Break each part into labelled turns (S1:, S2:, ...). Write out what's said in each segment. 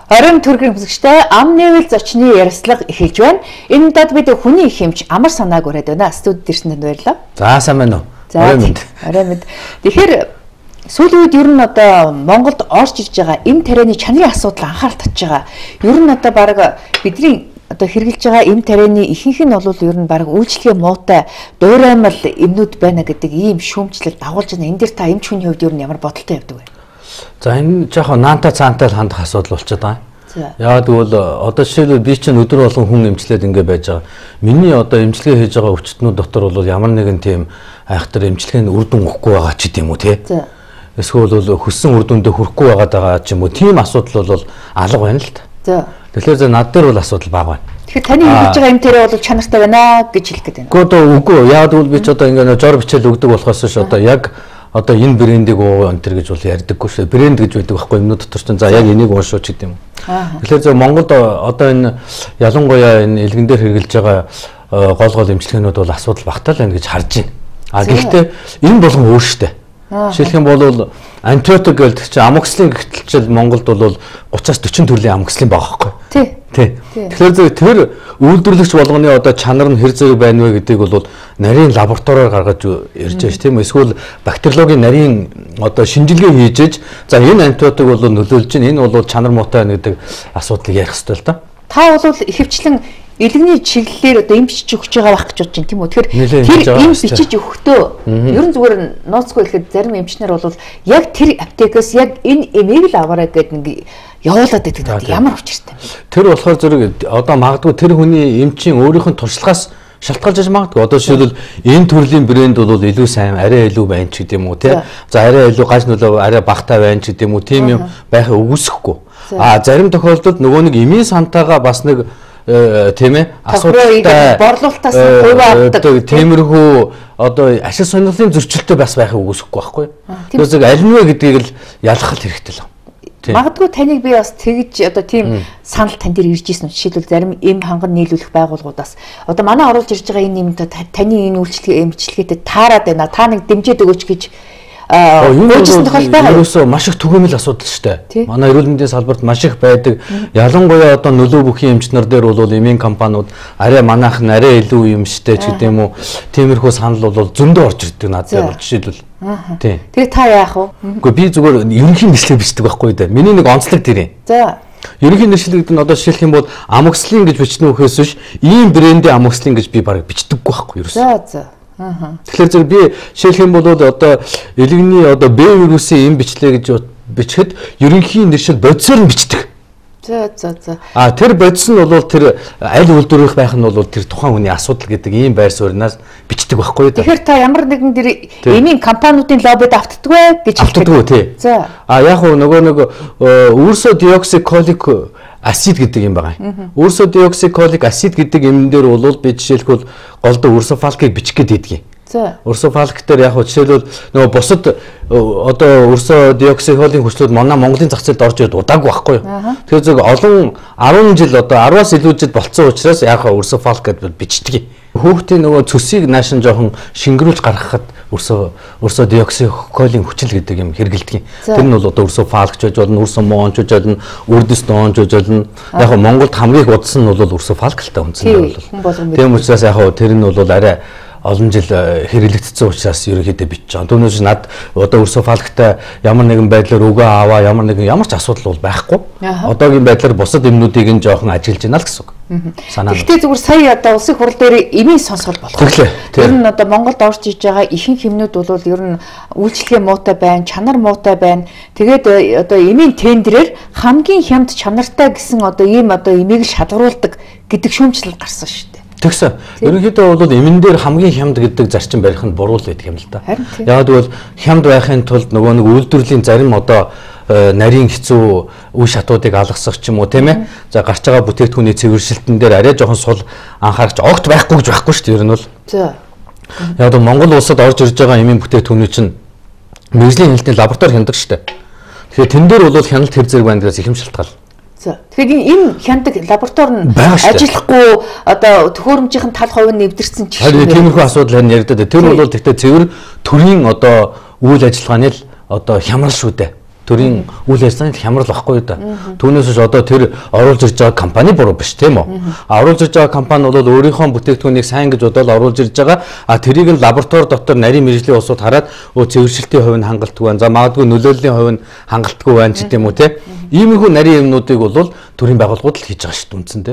S1: Орон төргийн хөсөгчтэй ам нэвэл зочны ярилцлага эхэлж байна. Энэ удаад бид хүний их хэмж амар санааг өрөөд байна. Студид ирсэнд баярлалаа.
S2: За сайн байна уу?
S1: Орой мэд. Тэгэхээр сүүлийн үед ер нь одоо Монголд орж ирж байгаа эм тарианы чанарын асуудал анхаарал татж байгаа. Ер нь одоо баг бидний одоо хэрэгжилж байгаа эм тарианы ихэнх нь бол ер нь баг үйлчлэгээ муутай дуураймал эмнүүд байна гэдэг ийм шүүмжлэл дагуулж байна. Энэ дээр та эмч хүний хувьд ер нь ямар бодолтой явдаг вэ?
S2: За энэ жоохон наанта цаантай хандах асуудал болчиход байгаа. Яагаад гэвэл одоо жишээлбэл би чинь өдөр болгон хүн эмчлээд ингэ байж байгаа. Миний одоо эмчилгээ хийж байгаа өвчтнүүд дотор бол ямар нэгэн тийм айхтар эмчилгээний үр дүн өгөхгүй байгаа ч гэдэм үү те. Эсвэл бол хөссөн үр дүндээ хүрэхгүй байгаа ч юм уу. Тийм асуудал бол алга байна л та. Тэгэхээр над дээр бол асуудал бага байна.
S1: Тэгэхээр таны хийж байгаа эм тэрэ бол чанартай байна гэж хэлэх гээд байна.
S2: Үгүй яагаад гэвэл би ч одоо ингэ жор бичээл өгдөг болохоос ш одоо яг одоо энэ брендийг уу энэ төр гэж бол ярьдаггүй шүү. Брэнд гэж байдаг байхгүй юмнууд дотор чинь за яг энийг уушууч гэдэг юм. Тэгэхээр зөв Монголд одоо энэ ялангуяа энэ элгэн дээр хэрэгжилж байгаа гол эмчилгээнүүд бол асуудал багтаал байна гэж харж байна. Гэхдээ энэ болгон өөр штэ. Жишээлх юм бол антибиотик гэдэг чинь амоксилин гэгтэлчил Монголд бол 30-аас 40 төрлийн амоксилин байгаа байхгүй. Тий. Тэгэхээр тэр үйлдвэрлэгч болгоны одоо чанар нь хэр зэрэг байна вэ гэдгийг бол нарийн лабораториор гаргаж ирж байгаа ш тийм үү. Эсвэл бактериологийн нарийн одоо шинжилгээ хийж за энэ антибиотик бол нөлөөлж чинь энэ бол чанар муутай байна гэдэг асуудлыг ярих хэрэгтэй л да.
S1: Та бол ихэвчлэн элэгний чиглэлээр одоо эм бичиж өгч байгаа байх гэж бодож байна тийм үү. Тэгэхээр тэр эм бичиж өгөхдөө ерөн зүгээр нууцгүй хэлэхэд зарим эмчнэр бол яг тэр аптекаас яг энэ эмийг л аваарай гэдэг нэг явуулаад байдаг. Ямар учиртай.
S2: Тэр болохоор зэрэг одоо магадгүй тэр хүний эмчийн өөрийнх нь туршлагаас шалтгаалж магадгүй. Одоо жишээлбэл энэ төрлийн брэнд бол илүү сайн, арай илүү байна ч гэдэм үү те. За арай илүү гаж нөлөө арай багтаа байна ч гэдэм үү. Тийм юм байхыг үгүйсэхгүй. Зарим тохиолдолд нөгөө нэг эмийн сантайгаа бас нэг тийм ээ асуудалтай
S1: борлуулалтаас хувь авдаг.
S2: Тиймэрхүү одоо ашиг сонирхлын зөрчилтэй бас байхыг үгүйсэхгүй байхгүй. Тэгэхээр аль нь вэ гэдгийг л ялгах хэрэгтэй л.
S1: Магадгүй таныг би бас тэгж одоо тийм санал тань дээр ирж ирсэн. Жишээлбэл зарим эм ханган нийлүүлэх байгууллагуудаас одоо манай оруулж ирж байгаа энэ юмтай таны энэ үйлчлэгээ эмчилгээтэй таарад байна. Та нэг дэмжиж өгөөч гэж
S2: ерөөсөө маш их түгээмэл асуудал шүү дээ. Манай эрүүл мэндийн салбарт маш их байдаг. Ялангуяа одоо нөлөө бүхий эмчнэр дээр бол эмийн компаниуд арай манайх нь арай илүү юм штэ ч гэдэм үү. Тиймэрхүү санал бол зөндөө орж ирдэг надад бол жишээлбэл. Тийм.
S1: Тэгээ та яах вэ?
S2: Үгүй би зүгээр ерөнхий нэршлиг бичдэг байхгүй дээ. Миний нэг онцлог тэр юм.
S1: За.
S2: Ерөнхий нэршлэгт нь одоо жишээлх юм бол амоксилин гэж бичнэ үхээс биш ийм брендийн амоксилин гэж би бараг бичдэггүй байхгүй ерөөсөө.
S1: За.
S2: Тэгэхээр зэрэг би жишээлх юм бол одоо элэгний одоо Б вирусын эм бичлээ гэж бичихэд ерөнхий нэршил бодисоор нь бичдэг.
S1: За.
S2: Тэр бодис нь бол тэр аль үйлдвэрлэх байх нь бол тэр тухайн хүний асуудал гэдэг ийм байр сууриас бичдэг байхгүй юу?
S1: Тэгэхээр та ямар нэгэн тэр эмийн компаниудын лоббид автдаг вэ гэж
S2: хэлдэг тий.
S1: За.
S2: Яг нөгөө нэг урсодиоксиколик асид гэдэг юм байгаа. Урсодиоксиколик асид гэдэг юм дээр бол би жишээлбэл голдо урсофалкийг бичих гээд идэгий.
S1: За.
S2: Урсофалк дээр яг жишээлбэл нөгөө бусад одоо урсодиоксиколын хүчлүүд манай Монголын зах зээлд орж ирээд удаагүй байхгүй юу. Тэгэхээр зөв олон 10 жил одоо 10-аас илүү жил болцсон учраас яг урсофалк гэдээ бичдэг. Хүүхдийн нөгөө цөсийг наашин жоохон шингэрүүлж гаргахад урсодиоксиколын хүчил гэдэг юм хэрэгэлдэг. Тэр нь бол одоо урсофалкч байж болно, урсомоонч байж болно, үрдэстонч байж болно. Яг Монголд хамгийн их удсан нь бол урсофалк л та үндсэндээ бол. Тийм учраас яг тэр нь бол арай олон жил хэрэглэгдсэн учраас ерөнхийдөө бичиж байгаа. Түүнээс над одоо урсофалктай ямар нэгэн байдлаар өгөө аваа ямар ч асуудал бол байхгүй. Одоогийн байдлаар бусад эмнүүдийг нь жоохон ажиглаж байна л гэсэн үг.
S1: Гэхдээ зүгээр сая одоо улсын хурал дээр эмийн сонсгол болох. Ер нь одоо Монголд орж иж байгаа ихэнх эмнүүд бол ер нь үйлчлэгээ муутай байна, чанар муутай байна. Тэгээд одоо эмийн тендерээр хамгийн хямд чанартай гэсэн одоо ийм одоо эмийг шалгаруулдаг гэдэг шүүмжлэл гарсан шүү дээ.
S2: Тэгсэн. Ерөнхийдөө бол эмэн дээр хамгийн хямд гэдэг зарчим барих нь буруу л байдаг юм л да. Яг гэвэл хямд байхын тулд нөгөө нэг үйлдвэрлэлийн зарим одоо нарийн хэцүү үе шатуудыг алгасах ч юм уу тийм ээ. За гарч байгаа бүтээгдэхүүний цэвэршилтэн дээр арай жоохон сул анхаарч огт байхгүй гэж байхгүй шүү дээ ер нь бол.
S1: За.
S2: Яг нь Монгол улсад орж ирж байгаа эмийн бүтээгдэхүүний чинь мэргэжлийн хяналтын лаборатори хяндаг шүү дээ. Тэгэхээр тэн дээр бол хяналт хэр зэрэг байна гэсэн их юм шалтгаал.
S1: За. Тэгэхээр энэ хяндаг лаборатори нь ажиллахгүй одоо төхөөрөмжийн тал хувь нь нэвдэрсэн ч
S2: юм. Тиймэрхүү асуудал харин яригдаад. Тэр бол тэгтээ цэвэр төрийн одоо үйл ажиллагааны л одоо хямрал шүү дээ. төрийн үйл ажиллагааны хямрал баггүй да. Түүнээс ч одоо тэр оруулж ирж байгаа компани буруу биш тийм үү? Оруулж ирж байгаа компани бол өөрийнхөө бүтээгдэхүүнийг сайн гэж бодоод оруулж ирж байгаа. Тэрийг нь лаборатори дотор нарийн мэргэжлийн улсууд хараад цэвэршилтийн хувь нь хангалтгүй байна. За магадгүй нөлөөллийн хувь нь хангалтгүй байна ч гэдэм үү те. Иймэрхүү нарийн юмнуудыг бол төрийн байгууллагууд л хийж байгаа шүү дээ үндсэндээ.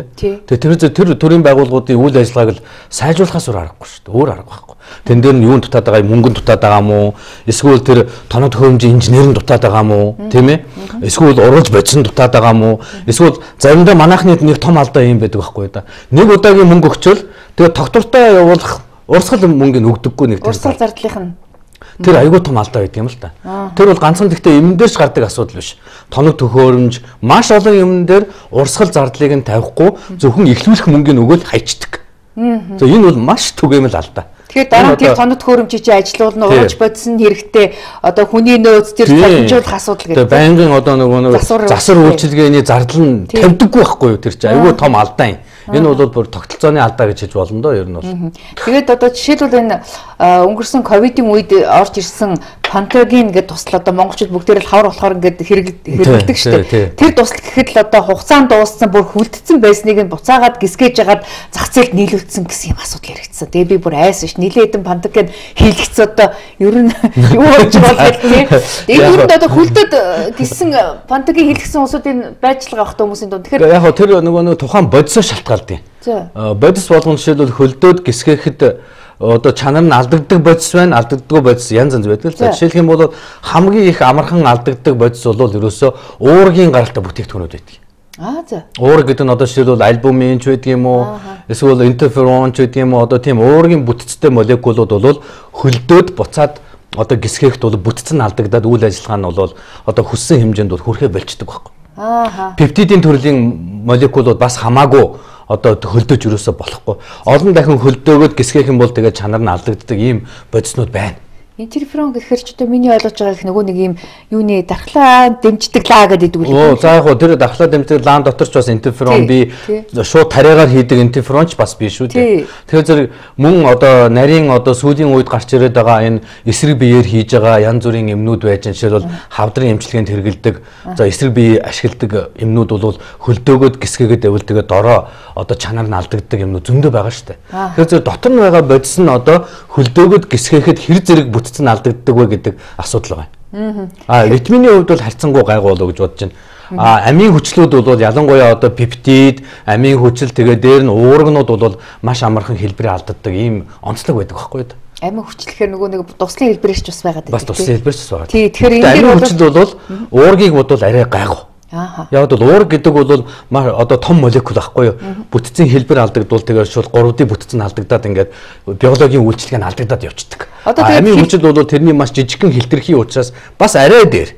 S2: Тэр төрийн байгууллагуудын үйл ажиллагааг л сайжруулахаас өөр аргагүй шүү дээ. Өөр арга байхгүй. Тэн дээр нь юунд дутаад байгаа юм, мөнгөнд дутаад байгаа юм уу? Эсвэл тэр тоног төхөөрөмжийн инженерийн дутаад байгаа юм уу? Тийм ээ? Эсвэл уруулж бодсон дутаад байгаа юм уу? Эсвэл заримдаа манайхны нэг том алдаа юм байдаг байхгүй да. Нэг удаагийн мөнгө өгчөөл тэгээ тогтвортой явуулах урсгал мөнгөний өгдөггүй нэг
S1: урсгал зардлынх нь
S2: тэр айгүй том алдаа байдаг юм л та. Тэр бол ганцхан гэхдээ юмн дээрч гардаг асуудал биш. Тоног төхөөрөмж маш олон юмн дээр урсгал зардлыг нь тавихгүй зөвхөн эхлүүлэх мөнгөний өгөөл хайчдаг. За энэ бол маш түгээмэл алдаа.
S1: Тэгэхээр дараа нь тоног төхөөрөмжийн чинь ажилуулна, уурж бодсон хэрэгтэй одоо хүний нөөц төр солилцуулах асуудал гэдэг.
S2: Байнгын одоо нөгөө засвар үйлчилгээний зардал нь тавьдаггүй байхгүй юу тэр чинь айгүй том алдаа юм. Энэ бол бүр тогтолцооны алдаа гэж хэлж болно доо ер нь бол.
S1: Тэгээд одоо жишээлбэл энэ өнгөрсөн ковидын үед орж ирсэн пантоген гэдэг тусал одоо монголчууд бүгдээр л хавар болохоор ингээд хэрэгэлдэг шүү дээ. Тэр тусал гэхэд л одоо хугацаанд дууссан бүр хүлдсэн байсныг нь буцаагаад гисгээж ягаад зах зээлд нийлүүлсэн гэсэн юм асуудал яригдсан. Тэгээ би бүр айсан ш. Нилээ хэдэн пантоген хийлгэц одоо ер нь юу болж байгаа тийм. Энэ үед одоо хүлдэд гисэн пантоген хийлгэсэн хүмүүсийн байжлага авах хүмүүсийн дунд. Тэгэхээр
S2: яг тэр нөгөө тухайн бодисоо шалтгаалдаг. Бодис болгон жишээлбэл хөлдөөд гисгэхэд одоо чанар нь алдагддаг бодис байна, алдагддаггүй бодис янз янз байдаг л. Жишээлх юм бол хамгийн их амархан алдагддаг бодис бол ерөөсөө уургийн гаралтай бүтээгдэхүүнүүд байдаг.
S1: За.
S2: Уург гэдэг нь одоо жишээлбэл альбумин ч байдаг юм уу, эсвэл интерферон ч байдаг юм уу, одоо тийм уургийн бүтцтэй молекулууд бол хөлдөөд буцаад одоо гисгэхэд бол бүтцэн алдагдаад үйл ажиллагаа нь бол одоо хүссэн хэмжээнд бол хүрэхэ болчдөг байхгүй. Пептидийн төрлийн молекулууд бас хамаагүй одоо хөлдөөж юусоо болохгүй. Олон дахин хөлдөөгөөд гисгэх юм бол тэгээд чанар нь алдагддаг ийм бодиснууд байна.
S1: Интерферон гэхээр ч одоо миний ойлгож байгаа их нөгөө нэг ийм юуны дархлаа дэмждэг лаа гэдэг үү?
S2: За яг гоо тэр дархлаа дэмждэг лаан дотор ч бас интерферон би шууд тариагаар хийдэг интерферон ч бас биш шүү дээ. Тэгэхээр зэрэг мөн одоо нарийн одоо сүүлийн үед гарч ирээд байгаа энэ эсрэг биеэр хийж байгаа янз бүрийн эмнүүд байж жишээлбэл хавдрын эмчилгээнд хэрэгэлдэг. За эсрэг бие ашигладаг эмнүүд бол хөлдөөгөөд гисгээгээд байвал тэгээд дороо одоо чанар нь алдагддаг эмнүүд зөндөө байгаа шүү дээ. Тэгэхээр зэрэг дотор нь байгаа бодис нь одоо хөлдөөгөөд гисгээхэд хэр зэрэг бүтцэн алдагддаг вэ гэдэг асуудал байгаа. Витамины хувьд бол харьцангуй гайгүй болоо гэж бодож байна. Амийн хүчлүүд бол ялангуяа одоо пептид, амийн хүчил тэгээ дээр нь уургнууд бол маш амархан хэлбэрээ алддаг ийм онцлог байдаг байхгүй юу?
S1: Амийн хүчлэхээр нөгөө нэг туслын хэлбэрч бас байгаа гэдэг.
S2: Бас туслын хэлбэрч бас байгаа.
S1: Тий, тэгэхээр энэ
S2: амийн хүчил бол уургийг бодвол арай гайгүй. Яг бол уург гэдэг бол одоо том молекул байхгүй юу? Бүтцийн хэлбэр алдагдвал тэгээд шууд 3D бүтцэн алдагдаад ингээд биологийн үйлчлэг нь алдагдаад явцдаг. Амийн хүчил бол тэрний маш жижигхэн хэлтэрхий учраас бас арай дээр.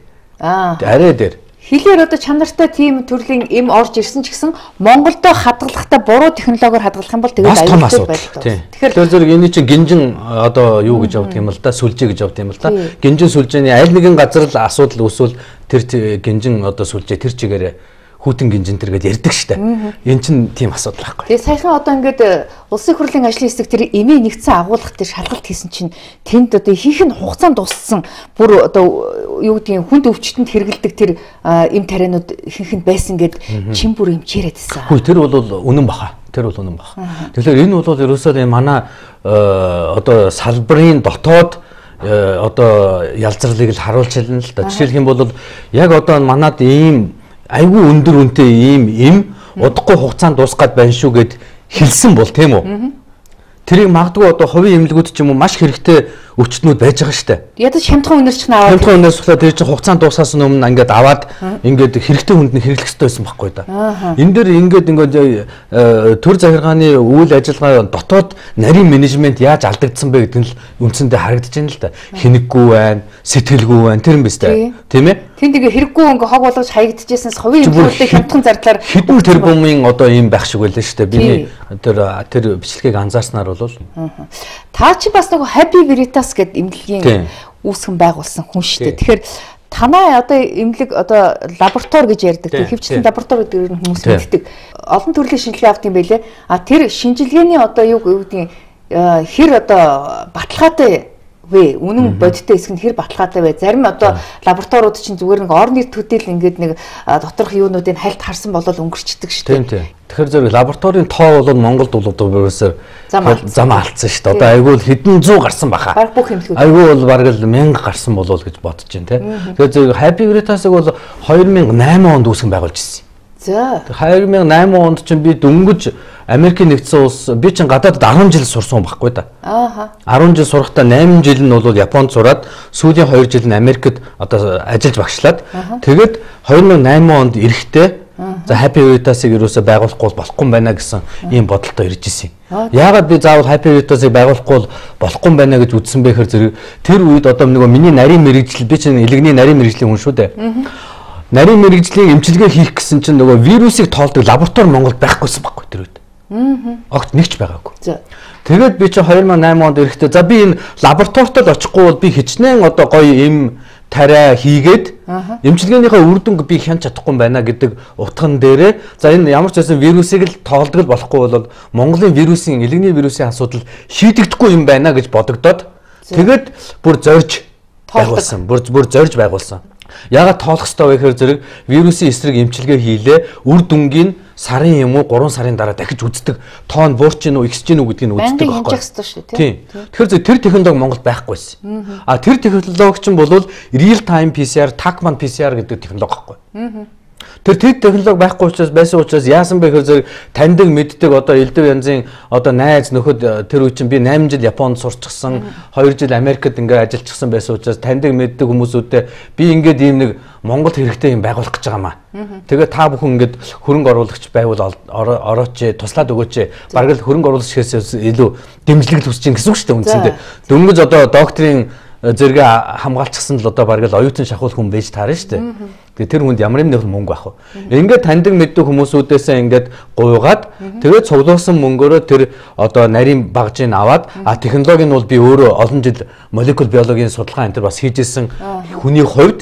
S2: Арай дээр.
S1: Хэлээр одоо чанартай тийм төрлийн эм орж ирсэн ч гэсэн Монголдо хадгалахдаа буруу технологиор хадгалах юм бол тэгээд аюултай байдаг.
S2: Тэгэхээр зэрэг энэ чинь гинжин одоо юу гэж явдаг юм л да, сүлжээ гэж явдаг юм л да. Гинжин сүлжээний аль нэгэн газар л асуудал үүсвэл тэр гинжин одоо сүлжээ тэр чигээрээ хүүтэн гинжин тэргээд ярддаг штэ. Энэ чинь тийм асуудал байхгүй.
S1: Тэгээ саяхан одоо ингээд улсын хурлын ажлын хэсэг тэр эмээ нэгдсэн агуулгах тэр шалгалт хийсэн чинь тэнд одоо ихэнх нь хугацаанд дууссан бүр одоо юу гэдгийг хүнд өвчтөнд хэрэгэлдэг тэр эм тарианууд ихэнх нь байсан гэд чин бүр эмчээрээд байсан.
S2: Хүү тэр бол үнэн баха. Тэр бол үнэн баха. Тэгэхээр энэ бол ерөөсөө манай одоо салбарын дотоод одоо ялзралыг л харуулж хэлнэ л да. Жишээлх юм бол яг одоо манад ийм айгүй өндөр үнэтэй ийм удахгүй хугацаанд дуусгаад байна шүү гэд хэлсэн бол тийм үү? Тэрийг магадгүй одоо хувийн эмнэлгүүд ч юм уу маш хэрэгтэй өвчтнүүд байж байгаа штэ.
S1: Ядаж хямдхан үнэрч аваад.
S2: Хямдхан үнэрч тэр чинь хугацаанд дуусаас өмнө ингээд аваад ингээд хэрэгтэй хүнд нь хэрэглэх хэрэгтэй байсан байхгүй да. Энэ дээр ингээд төр захиргааны үйл ажиллагаа дотоод нарийн менежмент яаж алдагдсан бэ гэдэг нь үндсэндээ харагдаж байна л да. Хинэггүй байна, сэтгэлгүй байна тэр юм биш үү? Тийм ээ?
S1: Тэнд ингээ хэрэггүй ингээ хог болгож хаягдчихсанс хувийн эмнэлгүүдтэй хямдхан зардлаар
S2: хэдэн тэрбумын одоо ийм байх шиг байлаа штэ. Биний тэр бичлэгийг анзаарснаар бол
S1: та чи бас нэг Happy Veritas гэдэг эмнэлгийн үүсгэн байгуулсан хүн шүү дээ. Тэгэхээр танай одоо эмнэлэг одоо лаборатори гэж ярьдаг. Хэвчлэн лаборатори гэдэг хүмүүс мэддэг. Олон төрлийн шинжилгээ авт юм байлээ. Тэр шинжилгээний одоо юу гэдгийг хэр одоо баталгаатай вэ? Үнэн бодиттой хэсэг нь хэр баталгаатай вэ? Зарим одоо лабораториуд чинь зүгээр нэг орны төдийл ингээд нэг доторх юунуудыг хальт харсан болол өнгөрчдөг шүү дээ.
S2: Тийм. Тэгэхээр зэрэг лабораторийн тоо бол Монголд бол одоо ерөөсөө зам алдсан шүү дээ. Одоо айгүй л хэдэн 100 гарсан баха.
S1: Бараг бүх хэмжлүүд.
S2: Айгүй бол бараг л 1000 гарсан болов гэж бодож байна тийм. Тэгэхээр зэрэг Happy Veritas-ыг бол 2008 онд үүсгэн байгуулж ирсэн.
S1: За.
S2: 2008 онд чинь би дөнгөж Америкийн нэгдсэн улс би чинь гадаадд 10 жил сурсан байхгүй да.
S1: Ааха.
S2: 10 жил сурахдаа 8 жил нь бол Японд сураад сүүлийн 2 жил нь Америкт одоо ажиллаж багшлаад тэгээд 2008 онд эрэхтэй за Happy Veritas-ыг юусоо байгуулахгүй болохгүй байна гэсэн ийм бодолтой ирж ирсэн. Яагаад би заавал Happy Veritas-ыг байгуулахгүй болохгүй байна гэж үзсэн бэ гэхээр зэрэг тэр үед одоо нөгөө миний нарийн мэрэгжил би чинь элэгний нарийн мэрэгжлийн хүн шүү дээ. Нарийн мэрэгжлийн эмчилгээ хийх гэсэн чинь нөгөө вирусыг тоолдог лаборатори Монголд байхгүйсэн байхгүй тэр үед. Огт нэгч байгаагүй. Тэгээд би чи 2008 онд ирэхдээ за би энэ лабораторид л очихгүй бол би хичнээн одоо гоё эм тариа хийгээд эмчилгээнийхээ үр дүнг би хянч чадахгүй байна гэдэг утган дээрээ за энэ ямар ч байсан вирусыг л тоолдог л болохгүй бол Монголын вирусын элэгний вирусын асуудал шийдэгдэхгүй юм байна гэж бодогдоод тэгээд бүр зорж байгуулсан. Бүр зорж байгуулсан. Яагаад тоолох ёстой вэ гэхээр зэрэг вирусын эсрэг эмчилгээ хийлээ үр дүнгийн сарын юм уу 3 сарын дараа дахиж үздэг тоон буурч гин үү ихсэж гин үү гэдгийг үздэг
S1: байхгүй.
S2: Тийм. Тэгэхээр тэр технологи Монголд байхгүйсэн. А тэр технологи чинь бол real time PCR, Tacman PCR гэдэг технологи байхгүй. Тэр технологи байхгүй учраас яасан бэ гэхээр таньдаг мэддэг одоо элдв янзын одоо найз нөхөд тэр үе чинь би 8 жил Японд сурчсан 2 жил Америкт ингээ ажиллажсан байсан учраас таньдаг мэддэг хүмүүсүүдэд би ингээд ийм нэг Монголд хэрэгтэй юм байгуулах гэж байгаа маа. Тэгээ та бүхэн ингээд хөрөнгө оруулагч байвал орооч туслаад өгөөч. Бараг л хөрөнгө оруулагчээс илүү дэмжлэг хүсэж чинь гэсэн үг шүү дээ үндсэндээ. Дөнгөж одоо докторийн зэрэг хамгаалчихсан л одоо бараг л оюутан шахуул хүн байж таарна шүү дээ. Тэгээ тэр хүнд ямар нэг мөнгө авах вэ? Ингээд таньдаг мэддэг хүмүүсүүдээсээ ингээд гуйгаад тэгээд цуглуулсан мөнгөөрөө тэр одоо нарийн багжийг аваад технологи нь бол би өөрөө олон жил молекул биологийн судалгаа энэ төр бас хийжсэн хүний хувьд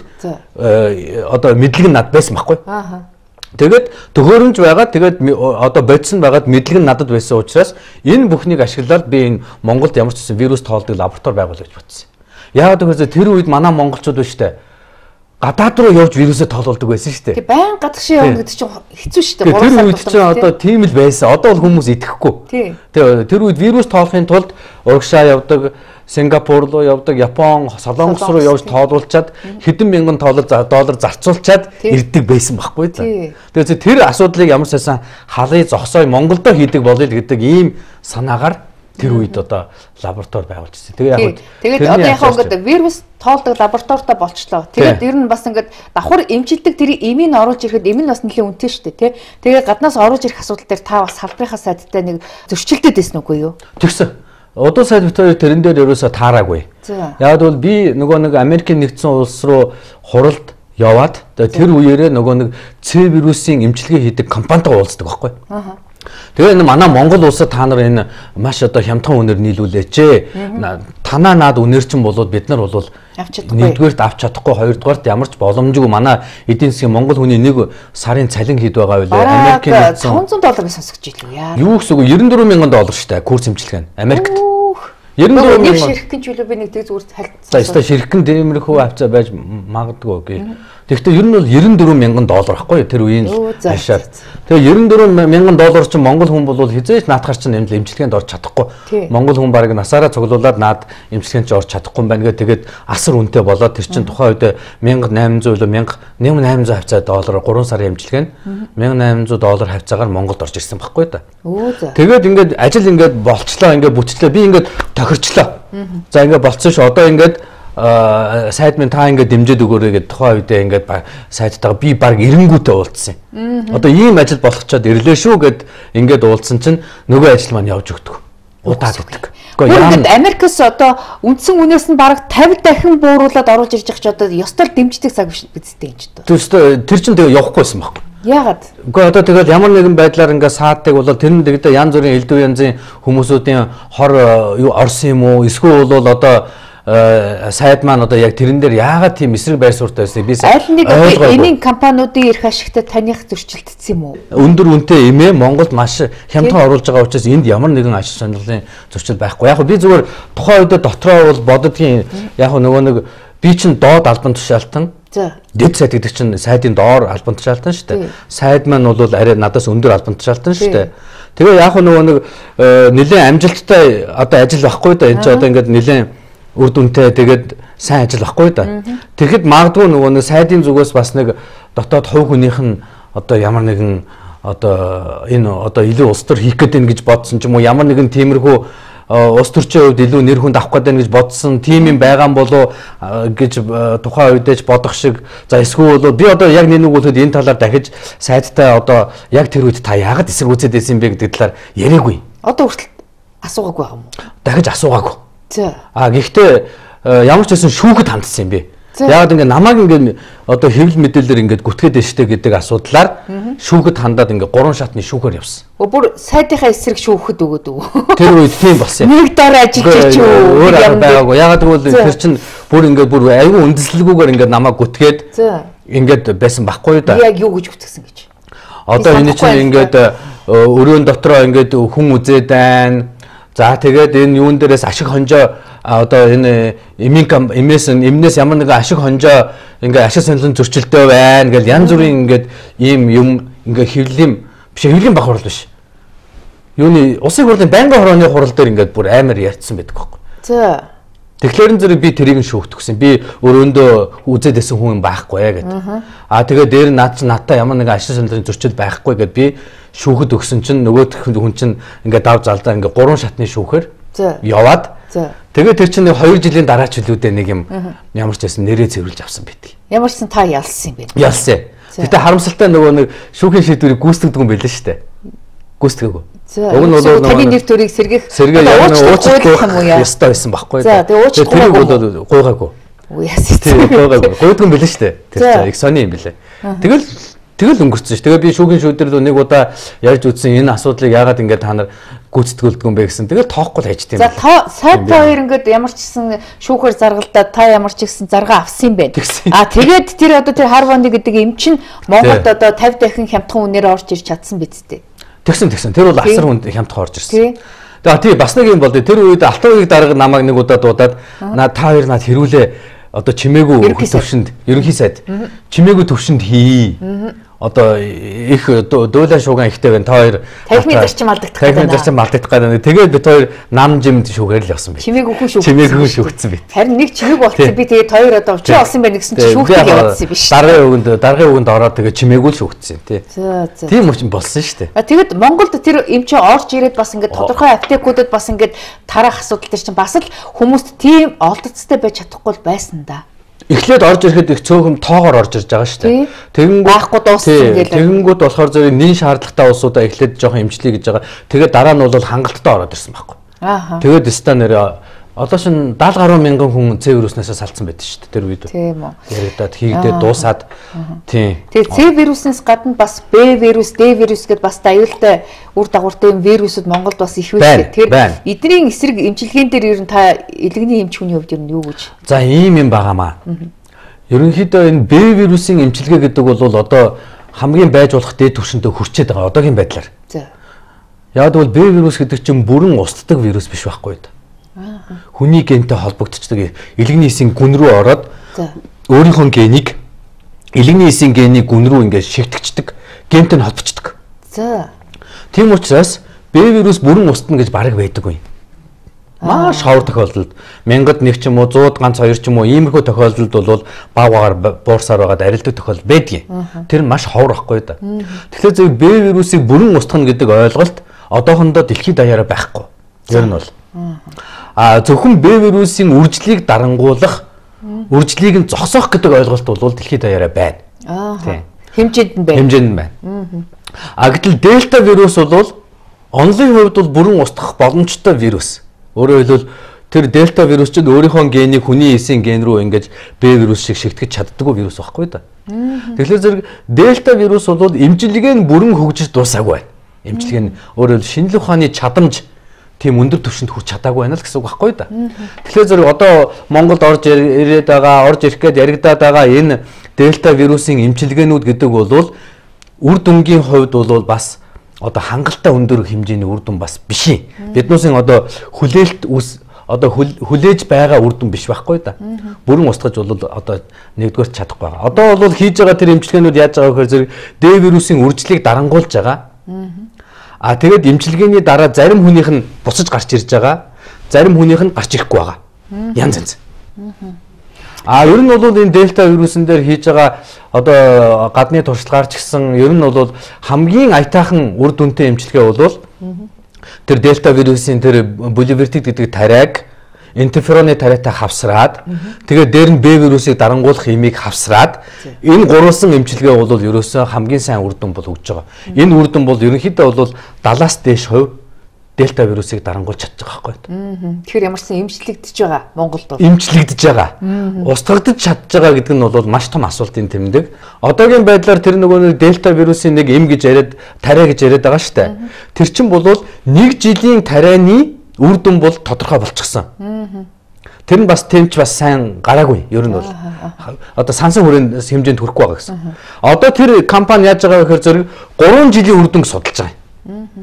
S2: одоо мэдлэг нь над байсан байхгүй. Тэгээд төгөөрөмж байгаа тэгээд одоо бодсон байгаад мэдлэг нь надад байсан учраас энэ бүхнийг ашиглаад би энэ Монголд ямар ч гэсэн вирус тоолдог лаборатори байгуулж бодсон. Яагаад гэвэл тэр үед манай монголчууд биш үү? Гадаад руу явж вирусээ тоолуулдаг байсан шүү дээ.
S1: Тэгээ баян гадагшаа явна гэдэг чинь хэцүү шүү дээ.
S2: Тэр үед чинь одоо тийм л байсан. Одоо бол хүмүүс итгэхгүй. Тэгээ тэр үед вирус тоолохын тулд урагшаа явдаг, Сингапур руу явдаг, Япон, Солонгос руу явж тоолуулчаад хэдэн мянган доллар зарцуулчаад ирдэг байсан байхгүй да. Тэгээ тэр асуудлыг ямар ч байсан халыг зогсоё Монголдо хийдэг болъё гэдэг ийм санаагаар тэр үед одоо лаборатори байгуулж ирсэн. Тэгээ яг
S1: тэгээд одоо яг ингээд вирус тоолдог лабораторитой болчлоо. Тэгээд ер нь бас ингээд давхар эмчилдэг тэр эмийг оруулж ирэхэд эм нь бас нэлээд үнэтэй шүү дээ, тий. Тэгээ гаднаас оруулж ирэх асуудал дээр та бас салбарынхаа сайдтай нэг зөрчилдөд байсан үгүй юу?
S2: Тэгсэн. Одоо сайд битүүр тэрэн дээр ерөөсө таараагүй. Яг бол би нөгөө нэг Америкийн нэгдсэн улс руу хуралд яваад тэр үеэрээ нөгөө нэг С вирусын эмчилгээ хийдэг компанитайгаа уулздаг байхгүй. Тэгээ энэ манай Монгол улсад та нар энэ маш одоо хямдхан үнээр нийлүүлээч. Танаа наад үнээр чинь болоод бид нар бол нэгдүгээрт авч чадахгүй, хоёрдугаарт ямар ч боломжгүй манай эдийн засгийн Монгол хүний нэг сарын цалин хэд байгаа вэ?
S1: Америкийн $500 сонсогч илүү яа.
S2: Юу гэсэн үг $94 мянган шүү дээ курс эмчилгээ нь Америкт. 94 мянган
S1: ширхгэн ч үлээ би нэг тэг зүгээр хальт.
S2: За өстой ширхгэн дэмэрхүү авцаа байж магадгүй гээ. Тэгэхдээ ер нь бол $94 мянган байхгүй тэр үеийн хашаар. Тэгээ $94 мянган чинь монгол хүн бол хизээч наадахар чинь эмчилгээнд орж чадахгүй. Монгол хүн барыг насаараа цуглуулад наад эмчилгээнд орж чадахгүй юм байна гэ. Тэгээд асар үнэтэй болоод тэр чинь тухайн үед $1800 $1800 хавцаа доллар 3 сарын эмчилгээ нь $1800 хавцаагаар Монголд орж ирсэн байхгүй да. Тэгээд ингээд ажил ингээд болчлоо ингээд бүтчлээ. Би ингээд тохирчлоо. За ингээд болцсон ш. Одоо ингээд сайд минь та ингээд дэмжиж өгөөрэй гэдэг тухайн үедээ ингээд сайдтайгаа би баг эренгүүтээ уулзсан. Одоо ийм ажил болгочоод ирлээ шүү гэд ингээд уулзсан чинь нөгөө ажил маань явж өгдөг. Удаад өгдөг.
S1: Ингээд Америкээс одоо үндсэн үнээс нь баг 50 дахин бууруулад оруулж ирж байгаа ч одоо ёстой дэмждэг цаг бидтэй юм ч
S2: дээ. Тэр чинь тэгээ явахгүйсэн баг.
S1: Яагаад?
S2: Үгүй одоо тэгэл ямар нэгэн байдлаар ингээ сааддаг бол тэр нь тэгдэ янз бүрийн элдв янзын хүмүүсүүдийн хор юу орсон юм уу? Эсвэл бол одоо сайд маань одоо яг тэрэн дээр яагаад тийм эсрэг байр суурьтай байсан би
S1: аль нэг энийн компаниудын эрх ашигтай таних зөрчилдсөн юм уу?
S2: Өндөр үнэтэй эмээ Монголд маш хямдхан оруулж байгаа учраас энд ямар нэгэн ашиг сонирхлын зөрчил байхгүй. Яг би зүгээр тухайн үед дотроо бол боддгийн яг нөгөө нэг би чинь доод албан тушаалтан дэд сайд гэдэг чинь сайдын доор албан тушаалтан шүү дээ. Сайд маань бол арай надаас өндөр албан тушаалтан шүү дээ. Тэгээ яг нөгөө нэг нэлээд амжилттай одоо ажил байхгүй да. Энд чинь одоо ингээд нэлээд үр дүнтэй тэгээд сайн ажил байхгүй да. Тэгэхэд магадгүй нөгөө нэг сайдын зүгээс бас нэг дотоод хувь хүнийх нь одоо ямар нэгэн одоо энэ одоо илүү улс төр хийх гэдэг гэж бодсон ч юм уу ямар нэгэн тиймэрхүү улс төрчийн хувьд илүү нэр хүнд авах гэдэг гэж бодсон тийм юм байгаа болоо гэж тухайн үедээ ч бодох шиг за эсвэл би одоо яг нэг үгээр энэ талаар дахиж сайдтай одоо яг тэр үед та яагаад эсрэг үзээд байсан бэ гэдэг талаар яриаггүй.
S1: Одоо хүртэл асуугаагүй байгаа юм уу?
S2: Дахиж асуугаагүй.
S1: За.
S2: Гэхдээ ямар ч байсан шүүхэд хандсан юм бэ. Яагаад ингэ намайг ингэ одоо хэвлэл мэдээлэлээр ингэ гүтгээд дэжтэй гэдэг асуудлаар шүүхэд хандаад ингэ 3 шатны шүүхээр явсан.
S1: Бүр сайдынхаа эсрэг шүүхэд өгөөд өг.
S2: Тэр үед тийм болсон.
S1: Нэг дор ажиллаж юу?
S2: Өөр арга байгаагүй. Яагаад гэвэл тэр чинь бүр ингэ бүр аюу үндэслэлгүйгээр ингэ намайг гүтгээд ингэ байсан байхгүй да.
S1: Яг юу гэж үтгсэн гэж.
S2: Одоо энэ чинь ингэ өрөөнд дотроо ингэ хүн үзээд байна. За тэгээд энэ юун дээрээс ашиг хонжоо одоо энэ эмнээс ямар нэгэн ашиг хонжоо ингээ ашиг сонирхлын зөрчилтэй байна гэл янз бүрийн ингээд ийм юм ингээ хэвлэм биш хэвлэм бах хурал биш. Юуны улсын хурлын байнгын хорооны хурал дээр ингээд бүр амар ярьцсан байдаг байхгүй.
S1: За.
S2: Тэгэхээр зэрэг би тэрийг шүүхтгсэн. Би өрөөндөө үзээдсэн хүн байхгүй гэдэг. Тэгээд дээр наад чи надтай ямар нэгэн ашиг сонирхлын зөрчил байхгүй гэд би шүүхэд өгсөн чинь нөгөөх хүн чинь ингээд дав залдаа ингээд 3 шатны шүүхээр яваад тэгээд тэр чинь 2 жилийн дараа ч үлүүдээ нэг юм ямар ч байсан нэрээ цэвэрлж авсан байдаг.
S1: Ямар ч сан та ялсан юм бэ?
S2: Ялсан. Гэтэ харамсалтай нөгөө нэг шүүхийн шийдвэрийг гүйцэтгэдэг юм байлаа шүү дээ. Гүйцэтгэв.
S1: Уг нь бол таны нэр төрийг сэргийх уучлах юм уу яа?
S2: Ястай байсан байхгүй.
S1: За тэгээ уучлах
S2: бол гуйгаагүй.
S1: Яасан.
S2: Гуйгаагүй. Гуйдаг юм байлаа шүү дээ. Тэр чинь их сони юм билээ. Тэгэл өнгөрцөн ш. Тэгээ би шүүхийн шийдвэрлэл нэг удаа ярьж үзсэн энэ асуудлыг яагаад ингэ та нар гүйцэтгүүлдэг юм бэ гэсэн. Тэгэл тоохгүй л хайчт юм.
S1: За сайд хоёр ингээд ямар ч гэсэн шүүхээр заргалдаад та ямар ч гэсэн заргаа авсан юм байна. Тэгээд тэр одоо тэр Харванди гэдэг эм чин Монголд одоо 50 дахин хямдхан үнээр орж ирж чадсан биз дээ.
S2: Тэгсэн. Тэр бол асар хүнд хямдхан орж ирсэн. Тэгээ тий бас нэг юм бол тэр үед Алтан уяг дарга намайг нэг удаа дуудаад та хоёр над хэрүүлээ одоо чимээгүй төвшөнд ерөнхий сайд чимээгүй төвшөнд хий. Одоо их дуулаа шууган ихтэй байна. Та хоёр
S1: тархины зарчим алдагдах
S2: гэдэг. Тархины зарчим алдагдах гэдэг. Тэгээд бид хоёр нам жимд шүүгээр л явсан байх.
S1: Чимээгүй шүүгцсэн байт. Харин нэг чимээг болчихсон. Би тэгээд хоёр одоо чи олсон байх гэсэн чи шүүхтэй явуулсан биш.
S2: Даргын үгэнд ороод тэгээд чимээгүй л шүүгцсэн тий. Тийм юм болсон шүү дээ.
S1: Тэгээд Монголд тэр эм чи орж ирээд бас ингээд тодорхой аптекуудад бас ингээд тарах асуудал төр чинь бас л хүмүүст тийм олдцтой байж чадахгүй байсан да.
S2: Эхлээд орж ирэхэд их цөөхөн тоогоор орж ирж байгаа шүү дээ. Тэгэнгүүт болохоор зөв нэн шаардлагатай улсуудаа эхлээд жоохон эмчлэе гэж байгаа. Тэгээд дараа нь бол хангалттай ороод ирсэн байхгүй. Тэгээд стан нэр одоо шин 70 гаруй мянган хүн С вируснаас салцсан байдаг шүү дээ тэр үед.
S1: Тийм үү.
S2: Яригадад хийгдээд дуусаад тийм.
S1: Тэгээд С вируснаас гадна бас Б вирус, Д вирус гэдээ бас аюултай үр дагавартай вирусууд Монголд бас их байдаг. Тэгэхээр эдний эсрэг эмчилгээнд дээр ер нь та илгэний эмч хүний хувьд ер нь юу гэж?
S2: За ийм юм байгаамаа. Ерөнхийдөө энэ Б вирусын эмчилгээ гэдэг бол одоо хамгийн байж болох дээд түвшинтэй хүрчээд байгаа одоогийн байдлаар.
S1: За.
S2: Яг бол Б вирус гэдэг чинь бүрэн устдаг вирус биш байхгүй юу? Хүний гентэй холбогдчихдаг илгэний эсийн гүн рүү ороод өөрийнхөө генийг илгэний эсийн гений гүн рүү ингээд шигтгэждэг, гентэй нь холбогддог.
S1: За.
S2: Тийм учраас Б вирус бүрэн устна гэж бараг байдаггүй. Маш ховор тохиолдолд 1000-д 1 ч юм уу 100-д ганц 2 ч юм уу иймэрхүү тохиолдолд бол багаар буурсаар байгаад арилдаг тохиолдол байдгийг. Тэр нь маш ховор байхгүй да. Тэгэхээр зөв Б вирусыг бүрэн устгах гэдэг ойлголт одоохондоо дэлхийд даяараа байхгүй. Ер нь бол зөвхөн Б вирусын үржлийг дарангуулах, үржлийг нь зогсоох гэдэг ойлголт бол дэлхийд даяараа байна.
S1: Тийм. Хэмжээнд нь байна.
S2: Хэмжээнд нь байна. Гэтэл Дельта вирус бол онлын хувьд бол бүрэн устгах боломжтой вирус. Өөрөөр хэлбэл тэр Дельта вирус чинь өөрийнхөө генийг хүний эсийн ген рүү ингэж Б вирус шиг шигтгэж чаддаггүй вирус байхгүй да. Тэгэхээр зэрэг Дельта вирус бол эмчилгээ нь бүрэн хөгжиж дуусаагүй байна. Эмчилгээ нь өөрөөр шинжлэх ухааны чадамж тийм өндөр түвшинд хүрч чадаагүй байна л гэсэн үг байхгүй да. Тэгэхээр зэрэг одоо Монголд орж ирээд байгаа, орж ирэх гээд яригадаад байгаа энэ дельта вирусын эмчилгээнүүд гэдэг бол үр дүнгийн хувьд бол бас одоо хангалттай өндөр хэмжээний үр дүн бас биш юм. Биднээсийн одоо хүлээлт одоо хүлээж байгаа үр дүн биш байхгүй да. Бүрэн устгаж бол одоо нэгдүгээр чадахгүй байгаа. Одоо бол хийж байгаа тэр эмчилгээнүүд яаж байгаа гэхээр зэрэг Д вирусын үржлийг дарангуулж байгаа. Тэгээд эмчилгээний дараа зарим хүнийх нь буцаж гарч ирж байгаа. Зарим хүнийх нь гарч ирэхгүй байгаа. Янз янз. Ер нь бол энэ дельта вирусын дээр хийж байгаа одоо гадны туршлагаар ч гэсэн ер нь бол хамгийн аятайхан үр дүнтэй эмчилгээ бол тэр дельта вирусын тэр буливертид гэдэг тариаг интерфероны тариатай хавсраад тэгээд дээр нь Б вирусыг дарангуулах химийг хавсраад энэ гурван эмчилгээ бол ерөөсөө хамгийн сайн үр дүн бол өгж байгаа. Энэ үр дүн бол ерөнхийдөө бол 70-аас дээш хувь дельта вирусыг дарангуулж чадчих байгаа байхгүй.
S1: Тэгэхээр ямарсан эмчлэгдэж байгаа Монголд бол.
S2: Эмчлэгдэж байгаа. Устгагдаж чадж байгаа гэдэг нь бол маш том асуултын тэмдэг. Одоогийн байдлаар тэр нөгөө дельта вирусын нэг эм гэж яриад тариа гэж яриад байгаа шүү дээ. Тэр чинь бол 1 жилийн тарианы үр дүн бол тодорхой болчихсон. Тэр нь бас тэмч бас сайн гараагүй. Ер нь бол одоо сансан хүрээнд хэмжээнд хүрэхгүй байгаа гэсэн. Одоо тэр компани яаж байгаа вэ гэхээр зэрэг 3 жилийн үр дүнг судалж байгаа юм.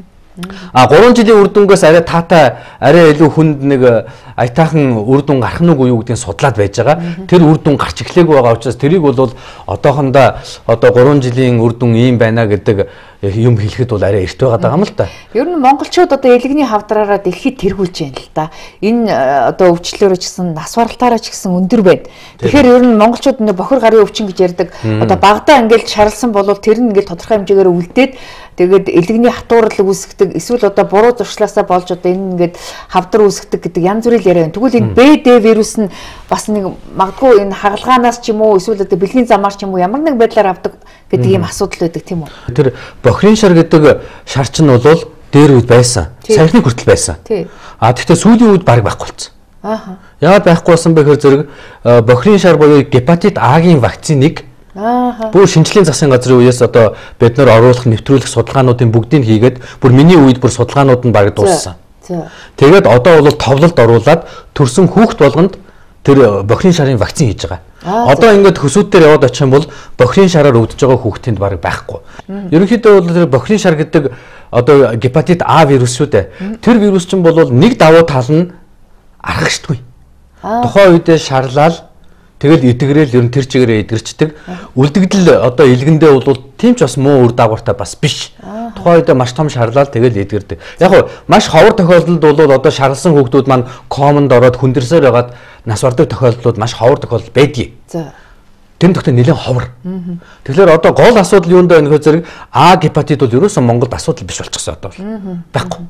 S2: 3 жилийн үр дүнгээс арай таатай, арай илүү хүнд нэг аятайхан үр дүн гарах нь үгүй юу гэдгийг судлаад байж байгаа. Тэр үр дүн гарч эхлэегүй байгаа учраас тэрийг бол одоохондоо одоо 3 жилийн үр дүн ийм байна гэдэг юм хэлэхэд бол арай эрт байгаа юм л да.
S1: Ер нь монголчууд одоо элэгний хавдраараа дэлхийд тэргүүлж байна л да. Энэ одоо өвчлөөрөө ч гэсэн нас баралтаараа ч гэсэн өндөр байна. Тэгэхээр ер нь монголчууд нэг бохир гарын өвчин гэж ярьдаг. Одоо багадаа ингээл шарлсан бол тэр нь ингээл тодорхой хэмжээгээр үлдээд тэгээд элэгний хатуурал үүсгдэг, эсвэл одоо буруу зуршлаасаа болж одоо энэ ингээд хавдар үүсгдэг гэдэг янз бүрийн яриа байна. Тэгвэл энэ БД вирус нь бас нэг магадгүй энэ хагалгаанаас ч юм уу, эсвэл одоо бэлгийн замаар ч юм уу ямар нэг байдлаар авдаг гэдэг ийм асуудал байдаг тийм үү?
S2: Тэр бохирын шар гэдэг шар чинь бол дээр үед байсан. Саяхны хүртэл байсан. Тэгэхдээ сүүлийн үед баг байхгүй болсон. Яагаад байхгүй болсон бэ гэхээр зэрэг бохирын шар буюу гепатит А-гийн вакциныг бүр шинжлэлийн засгийн газрын үеэс одоо бид нар оруулах, нэвтрүүлэх судалгаануудын бүгдийг хийгээд бүр миний үед бүр судалгаанууд нь баг дууссан. Тэгээд одоо бол товлолд оруулаад төрсэн хүүхд болгонд тэр бохирын шарын вакцин хийж байгаа. Одоо ингээд хөсөөтдөр яваад очих юм бол бохирын шараар өвдөж байгаа хүүхдийн баг байхгүй. Ерөнхийдөө бол тэр бохирын шар гэдэг одоо гепатит А вирус шүү дээ. Тэр вирус чинь бол нэг давуу тал нь аргагчдаггүй. Тухайн үедээ шарлал тэгэл эдгэрэл ер нь тэр чигээрээ эдгэрчдэг. Үлдэгдэл одоо илгэндээ бол тийм ч бас муу үр дагавартай бас биш. Тухайн үедээ маш том шарлал тэгэл эдгэрдэг. Яг нь маш ховор тохиолдолд бол одоо шарлсан хүүхдүүд маань комонд ороод хүндэрсээр байгаад нас бардаг тохиолдлууд маш ховор тохиолдол байдгийг. Тэр тогтоо нэлээд ховор. Тэгэхээр одоо гол асуудал юунд байна гэхээр зэрэг А гепатит бол ерөөсөн Монголд асуудал биш болчихсон одоо бол. Байхгүй.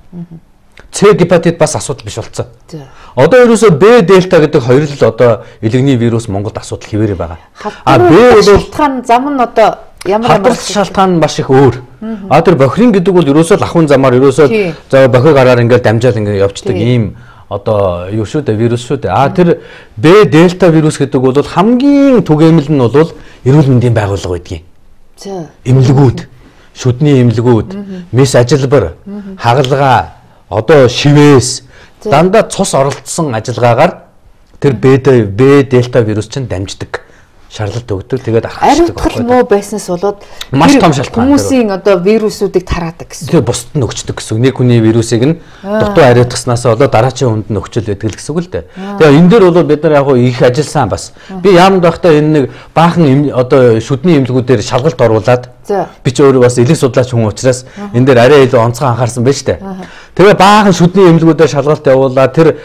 S2: С гепатит бас асуудал биш болцсон. Одоо ерөөсөө Б дельта гэдэг хоёр л одоо элэгний вирус Монголд асуудал хэвээрээ байгаа.
S1: Б бол шалтгаан зам нь одоо ямар
S2: шалтгаан маш их өөр. Тэр бохирын гэдэг бол ерөөсөө лахуун замаар ерөөсөө за бохир гараар ингээд дамжаад ингээд явцдаг ийм одоо юу шүү дээ вирус шүү дээ. Тэр Б дельта вирус гэдэг бол хамгийн түгээмэл нь бол эрүүл мэндийн байгууллага байдгийг. Эмнэлгүүд, шүдний эмнэлгүүд, мэс ажилбар, хагалгаа одоо шивээс дандаа цус оролцсон ажиллагаагаар тэр Б дельта вирус чинь дамждаг. Шарлалт өгдөг. Тэгээд
S1: архичдаг. Ариутгал муу байснаас болоод
S2: маш том шалтгаан.
S1: Хүмүүсийн одоо вирусуудыг тараадаг гэсэн.
S2: Тэгээд бусдад нь өгчдөг гэсэн. Нэг хүний вирусыг нь дутуу ариутгаснаас болоод дараачийн хүнд нь өгчөл байдаг л гэсэн үг л дээ. Тэгээд энэ дээр бол бид нар яг их ажилласан бас. Би яамд байхдаа энэ нэг баахан одоо шүдний эмнэлгүүдээр шалгалт оруулаад би ч өөрөө бас элэг судлаач хүн учраас энэ дээр арай илүү онцгой анхаарсан байж тээ. Тэгээ баахан шүдний эмнэлгүүдээр шалгалт явуулаад тэр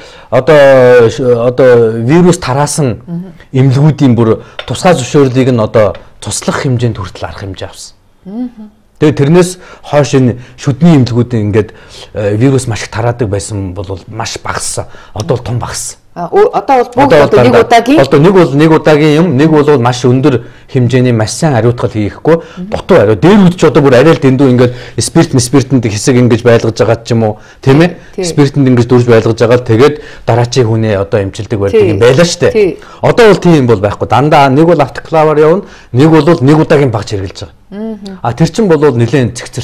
S2: одоо вирус тараасан эмнэлгүүдийн бүр тусгай зөвшөөрлийг нь одоо туслах хэмжээнд хүртэл арах хэмжээ авсан. Тэгээ тэрнээс хойш энэ шүдний эмнэлгүүдийн ингээд вирус маш их тараадаг байсан бол маш багассан. Одоо бол том багассан.
S1: Одоо бол бүгд нэг удаагийн
S2: нэг удаагийн юм, нэг бол маш өндөр хэмжээний маш сайн ариутгал хийхгүй дутуу ариу. Дээр үдч одоо бүр арай л дэндүү ингээд спиртэнд хэсэг ингэж байлгаж байгаа ч юм уу, тийм ээ? Спиртэнд ингэж дөрж байлгаж байгаа л тэгээд дараачийн хүнээ одоо эмчилдэг байдаг юм байлаа штэ. Одоо бол тийм бол байхгүй. Дандаа нэг бол автоклаваар явна, нэг бол нэг удаагийн багж хэрглэж байгаа. Тэр чин бол нэлээд цэгцэрсэн.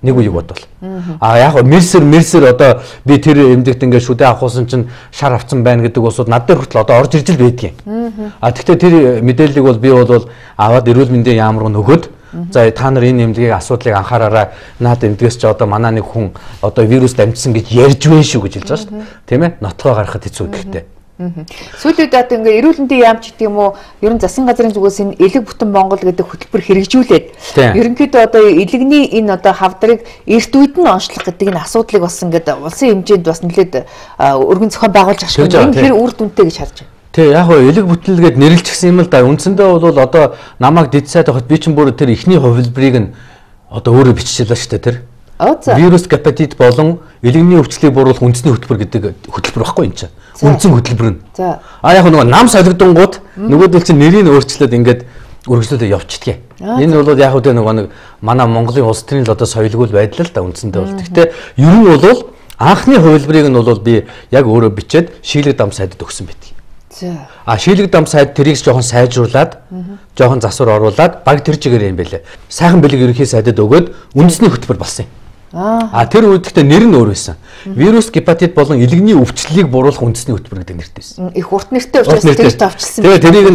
S2: Нэг үеиг бодвол. Яг мерсер одоо би тэр эмдэгт ингээд шүдэ авахсан чинь шар авцсан байна гэдэг усуд над дээр хүртэл одоо орж ирж л байдгийн. Тэгэхдээ тэр мэдээллийг бол би бол аваад эрүүл мэндийн яам руу нөгөөд за та нар энэ эмнэлгийн асуудлыг анхаараарай. Наад эмнэлгээс ч одоо манай нэг хүн одоо вирус дамжсан гэж ярьж байна шүү гэж хэлж байгаа шүү дээ. Тийм ээ? Нотлогоо гаргахад хэцүү гэхдээ.
S1: Сүүлийн үед одоо ингээ эрүүл мэндийн яам ч гэдэг юм уу, ер нь засгийн газрын зүгээс энэ элэг бүтэн Монгол гэдэг хөтөлбөр хэрэгжүүлээд ерөнхийдөө одоо элэгний энэ одоо хавдрыг эрт үед нь онцлох гэдэг энэ асуудлыг бас ингээд улсын хэмжээнд бас нэлээд өргөн зохион байгуулж ашиглаж энэ хэр үр дүнтэй гэж харж байна.
S2: Тэг яг хөө элэг бүтэлгээд нэрлэлчихсэн юм л да. Үндсэндээ бол одоо намайг дэд сайд хот би чинь бүр тэр ихний хувилбарыг нь одоо өөрөө биччихлээ шүү дээ тэр. Вирус гепатит болон элэгний өвчлөлийг бууруулах үндэсний хөтөлбөр гэдэг хөтөлбөр баггүй энэ чинь. Үндсэн хөтөлбөр нь. Яг нөгөө нам солигдонгууд нөгөөдөл чинь нэрийг өөрчлөөд ингээд үргэлжлүүлээд явчихдаг. Энэ бол яг үгүй нөгөө нэг манай Монголын улс төрийн л одоо соёлгүй байдал л да үндсэндээ бол. Гэхдээ ер нь бол анхны хувилбарыг нь бол би яг өөрөө бичээд шийлэг дам сайдд өгсөн байдаг. Шийлэг дам сайд тэрийг жоохон сайжруулад, жоохон засвар оруулад баг тэр чигээр юм байлээ. Сайхан бэлэг ерөнхий сайдад өгөөд үндэсний хөтөлбөр болсон юм. Тэр үед гэхдээ нэр нь өөр байсан. Вирус гепатит болон элэгний өвчлөлийг бууруулах үндэсний хөтөлбөр гэдэг нэртэй байсан.
S1: Их урт нэртэй учраас тэрийг тавчилсан.
S2: Тэгээ тэрийг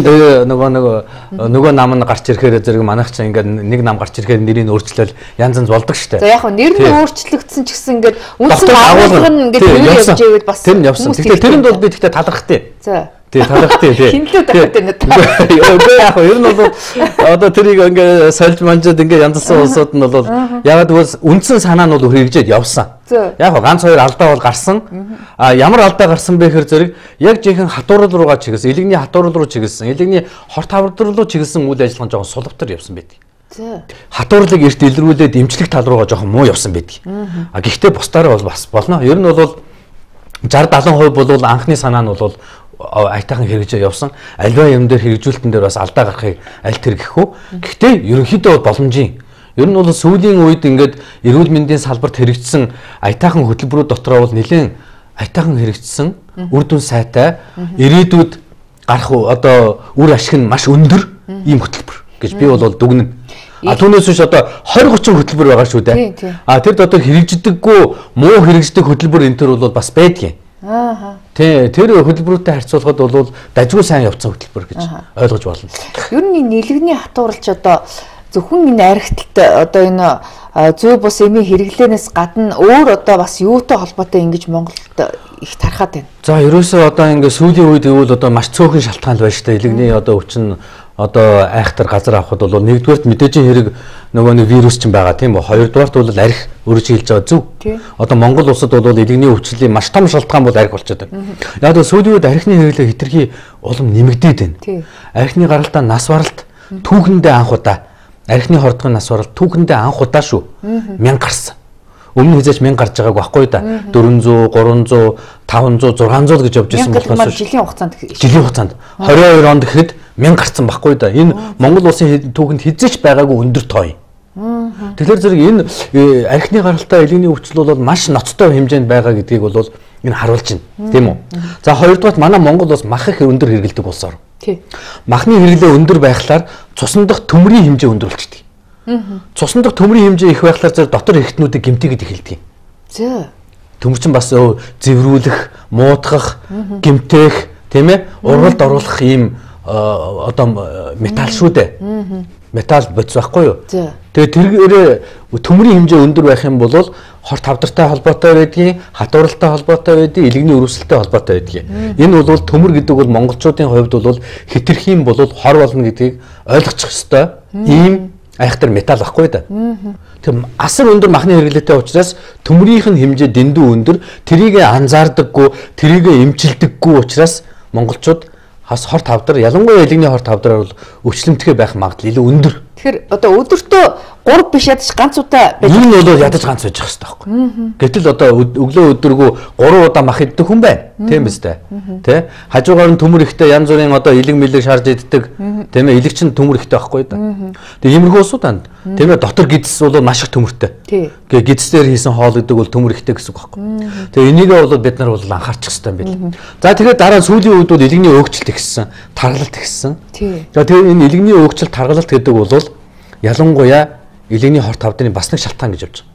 S2: нөгөө нам нь гарч ирэхээр зэрэг манайх чинь ингээд нэг нам гарч ирэхээр нэрийг өөрчлөөл янз янз болдог штэ.
S1: За яг нь нэр нь өөрчлөгдсөн ч гэсэн ингээд үндсэн агуулга нь ингээд тэр явж ивэл бас
S2: тэр нь явсан. Тэгэхээр тэрэнд бол би тэгтээ талархтай.
S1: За
S2: тий талархтай тий.
S1: Хинлүү дахиад байна.
S2: Үгүй яг ер нь бол одоо тэрийг ингээ сольж манжууд ингээ янзлсан улсууд нь бол ягаад гэвэл үндсэн санаа нь бол хэрэгжээд явсан. Яг ганц хоёр алдаа бол гарсан. Ямар алдаа гарсан бэ гэхээр зэрэг яг жинхэнэ хатуурал руугаа чиглэсэн, элэгний хатуурал руу чиглэсэн, элэгний хорт хавдар руу чиглэсэн үйл ажиллагаа жоохон сулвтар явсан байдаг. Хатуурлыг эрт илрүүлээд эмчлэх тал руугаа жоохон муу явсан байдаг. Гэхдээ бусдаараа бол бас болно. Ер нь бол 60-70% бол анхны санаа нь бол айтайхан хэрэгжээ явсан. Альва юм дээр хэрэгжүүлэлтэн дээр бас алдаа гарахыг аль тэр гэхгүй. Гэхдээ ерөнхийдөө боломжийн. Ер нь бол сүүлийн үед ингээд эрүүл мэндийн салбарт хэрэгжсэн айтайхан хөтөлбөрүүд дотроо бол нэлээд айтайхан хэрэгжсэн үр дүн сайтай ирээдүйд гарах одоо үр ашиг нь маш өндөр ийм хөтөлбөр гэж би бол дүгнэн. Түүнээс биш одоо 20-30 хөтөлбөр байгаа шүү дээ. Тэр дотор хэрэгждэггүй муу хэрэгждэг хөтөлбөр энэ төр бол бас байдгийн. Тэр хөтөлбөрүүтэй харьцуулахад бол дажгүй сайн явцсан хөтөлбөр гэж ойлгож болно.
S1: Ер нь нэлэгний хатууралч одоо зөвхөн энэ архиталт одоо энэ зүй бус эмийн хэрэглэнээс гадна өөр одоо бас юутай холбоотой ингэж Монголд их тархаад байна. За
S2: ерөөсөө одоо ингэ сүүлийн үед гэвэл одоо маш цөөхөн шалтгаан л байна шүү дээ. Элэгний одоо өвчин одоо айхтар газар авахд бол нэгдүгээрт мэдээжийн хэрэг нөгөө нэг вирус ч байгаа тийм үү. Хоёрдугаарт бол арх өрөж хэлж байгаа зөв. Одоо Монгол улсад бол элэгний өвчлөлийн маш том шалтгаан бол арх болчиход байна. Яг л сүүлийн үед архины хэрэглээ хэтэрхий улам нэмэгдээд байна. Архины гаралтаа нас баралт түүхэндээ анх удаа архины хордгын нас баралт түүхэндээ анх удаа шүү. 1000 гарсан. Өмнө хязгаарч 1000 гарч байгааг баггүй да. 400, 300, 500, 600 гэж явж байсан
S1: болохоос жилийн хугацаанд
S2: 22 онд гэхэд 1000 гарсан баггүй да. Энэ Монгол улсын түүхэнд хязгаарч байгаагүй өндөр тоо юм. Тэгэхээр зэрэг энэ архины гаралтай элэгний өвчлөл бол маш ноцтой хэмжээнд байгаа гэдгийг бол энэ харуулж байна. Тийм үү? За хоёрдугаар манай Монгол улс мах их өндөр хэрэглэдэг улс ор. Махны хэрэглээ өндөр байхлаар цусан дахь төмрийн хэмжээ өндөр болчихдог. Цусан дахь төмрийн хэмжээ их байхлаар зэрэг дотор эргэтнүүдийг гэмтээгээд эхэлдэг. Төмөр чинь бас зэврүүлэх, муутгах, гэмтээх, тийм ээ? Ургалд оруулах ийм одоо металл шүү дээ. Металл бодис байхгүй юу? Тэгээ тэргээр төмрийн хэмжээ өндөр байх юм бол хорт хавдартай холбоотой байдгийн, хатууралтай холбоотой байдгийн, элэгний өрөвсөлтэй холбоотой байдгийн. Энэ бол төмөр гэдэг бол монголчуудын хувьд бол хэтэрхийн бол хор болно гэдгийг ойлгочих ёстой. Ийм айхтар металл байхгүй да. Тэр асар өндөр махны хэрэглээтэй учраас төмрийнх нь хэмжээ дэндүү өндөр, тэрийг анзаардаггүй, тэрийг эмчилдэггүй учраас монголчууд хас хорт хавдар ялангуяа элэгний хорт хавдар бол өвчлөмтгөө байх магадлал илүү өндөр.
S1: Тэгэхээр одоо өдөртөө 3 биш ядаж ганц удаа
S2: байж энэ бол ядаж ганц байж байгаа хэрэгтэй байхгүй. Гэтэл одоо өглөө өдөргөө 3 удаа мах иддэг хүн байна. Тийм биз дээ. Тэ? Хажуугаар нь төмөр ихтэй янз бүрийн одоо элэг мэлэг шарж иддэг. Тийм ээ элэг чинь төмөр ихтэй байхгүй да. Тэгээ иймэрхүү улсууданд тийм ээ дотор гидс бол маш их төмөртэй. Тэгээ гидсээр хийсэн хоол гэдэг бол төмөр ихтэй гэсэн үг байхгүй. Тэгээ энийг бол бид нар бол анхаарчих хэрэгтэй юм байна. За тэгээд дараа сүүлийн үед бол элэгний өөгчлөлт ихсэн, таргалалт ихсэн. За тэгээд энэ элэгний өөгчлөлт таргалалт гэдэг бол ялангуяа элэгний хорт хавдрын бас нэг шалтгаан гэж явж байгаа.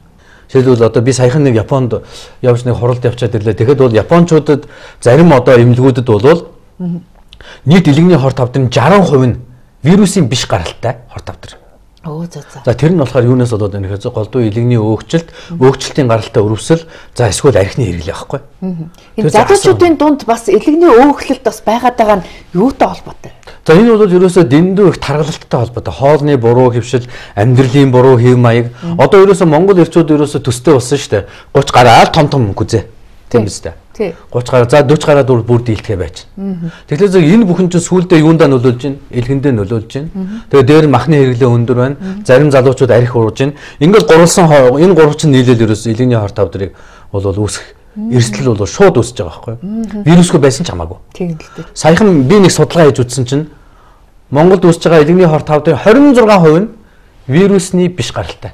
S2: Жишээлбэл одоо би саяхан нэг Японд явж нэг хуралд явчаад ирлээ. Тэгэхэд бол японочдод зарим одоо эмнэлгүүдэд бол нийт илэгний хор тавдрын 60% нь вирусын биш гаралтай хор тавдар.
S1: Оо за.
S2: За тэр нь болохоор юунаас болоод байна гэхээр голдуу илэгний өөгчлөлтийн гаралтай өрөвсөл за эсвэл архины хэрэглээ байхгүй.
S1: Энэ залуучуудын дунд бас илэгний өөгчлөлт бас байгаад байгаа нь юутай холбоотой?
S2: За энэ бол ерөөсөө дэндүү их тархалттай холбоотой. Хоолны буруу хөвшил, амьдралын буруу хэв маяг. Одоо ерөөсөө Монгол эрчүүд ерөөсөө төстэй болсон шүү дээ. 30 гараа том гүзээ. Тийм биз дээ. 30 гараа за 40 гараа бүр дийлдэхэ байж. Тэгэхээр зөв энэ бүхэн чинь сүүлдээ юундаа нөлөөлж байна? Илгэндээ нөлөөлж байна. Тэгээ дээр нь махны хэрэглээ өндөр байна. Зарим залуучууд арх урж байна. Ингээд гурвалсан энэ гурав чинь нийлээл ерөөсөө илгэний хор тавдрыг бол үүсэх эрсдэл бол шууд үүсэж байгаа байхгүй. Вирусгүй байсан ч хамаагүй. Тийм л дээ. Саяхан би нэг судалгаа хийж үзсэн чинь Монголд үүсэж байгаа илгэний хор тавдрын 26% нь вирусны биш гаралтай.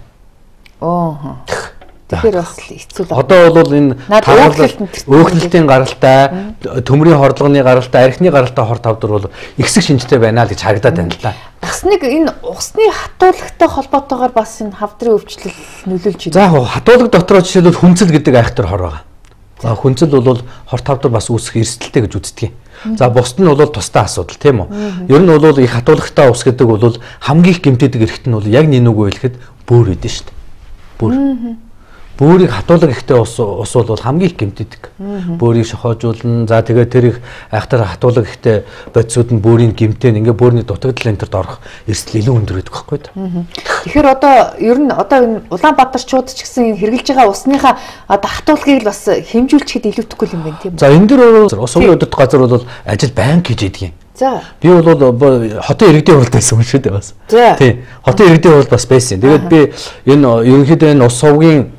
S1: Оо. Тэгэхээр бас хэцүү байна.
S2: Одоо бол энэ өөхлөлтийн гаралтай, төмрийн хордлогоны гаралтай, архины гаралтай хор тавдар бол ихсэг шинжтэй байна л гэж харагдаад байна л да.
S1: Бас нэг энэ усны хатуулагтай холбоотойгоор бас энэ хавдрын өвчлөл нөлөөлж байна.
S2: За яг хатуулаг дотроо жишээлбэл хүнцэл гэдэг айхтар хор байгаа. За хүнцэл бол хор тавдар бас үүсэх эрсдэлтэй гэж үздэг. За бусд нь бол тусдаа асуудал тийм үү. Ер нь бол их хатуулагтай ус гэдэг бол хамгийн их гэмтээдэг эрхт нь бол яг нинүүгөө хэлэхэд бөөр байдэн шүү дээ. Бөөр. Бөөрийг хатуулаг ихтэй ус бол хамгийн их гэмтээдэг. Бөөрийг шохоожуулна. За тэгээд тэр их айхтар хатуулаг ихтэй бодисууд нь бөөрийн гэмтэн ингээ бөөрийн дутагдал энтерд орох эрсдэл илүү өндөр байдаг байхгүй юу?
S1: Тэгэхээр одоо ер нь одоо энэ Улаанбаатарчууд ч гэсэн хэрглэж байгаа усныхаа одоо хатуулагыг бас хэмжүүлчихэд илүүтэхгүй юм байна тийм үү? За
S2: энэ дэр ус уугийн удирдах газар бол ажил байнга хийж идэг юм.
S1: За.
S2: Би бол хотын иргэдийн хуралд байсан юм шүү дээ бас. Тийм. Хотын иргэдийн хуралд бас байсан. Тэгээд би энэ ерөнхийдөө энэ ус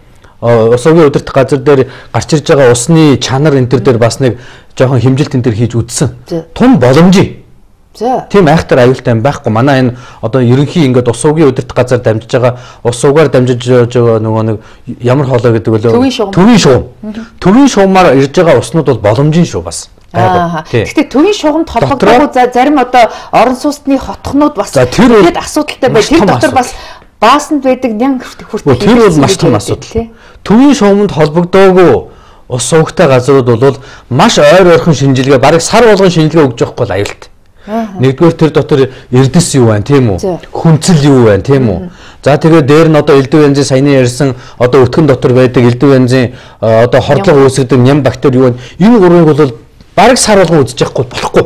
S2: уугийн удирдах газар дээр гарч ирж байгаа усны чанар энэ төр дээр бас нэг жоохон хэмжилт энэ төр хийж үзсэн. Тун боломжтой.
S1: За.
S2: Тийм айхтар аюултай юм байхгүй. Манай энэ одоо ерөнхий ингээд ус уугийн удирдах газар дамжиж байгаа ус уугаар дамжиж байгаа нөгөө нэг ямар хоолой гэдэг вэ? Төвийн шугам. Төвийн шугамаар ирж байгаа уснууд бол боломжийн шүү бас.
S1: Гэхдээ төвийн шугамд холбогдоогүй зарим одоо орон сууцны хотхнууд бас тэгээд асуудалтай байна. Тэр дотор бас баасанд байдаг нянг хүртэл
S2: тэр бол маш том асуудал. Төвийн шугамд холбогдоогүй ус уугтай газрууд бол маш ойр ойрхон шинжилгээ бараг сар болгон шинжилгээ өгж явахгүй л аюултай. Нэгдүгээр тэр дотор эрдэс юу байна тийм үү? Хүнцэл юу байна тийм үү? За тэгээд дээр нь одоо элдв янзын саяны ярьсан одоо өтгөн дотор байдаг элдв янзын одоо хордлого үүсгэдэг ням бактери юу байна? Энэ гурвыг бол бараг сар болгон үзэж явахгүй болохгүй.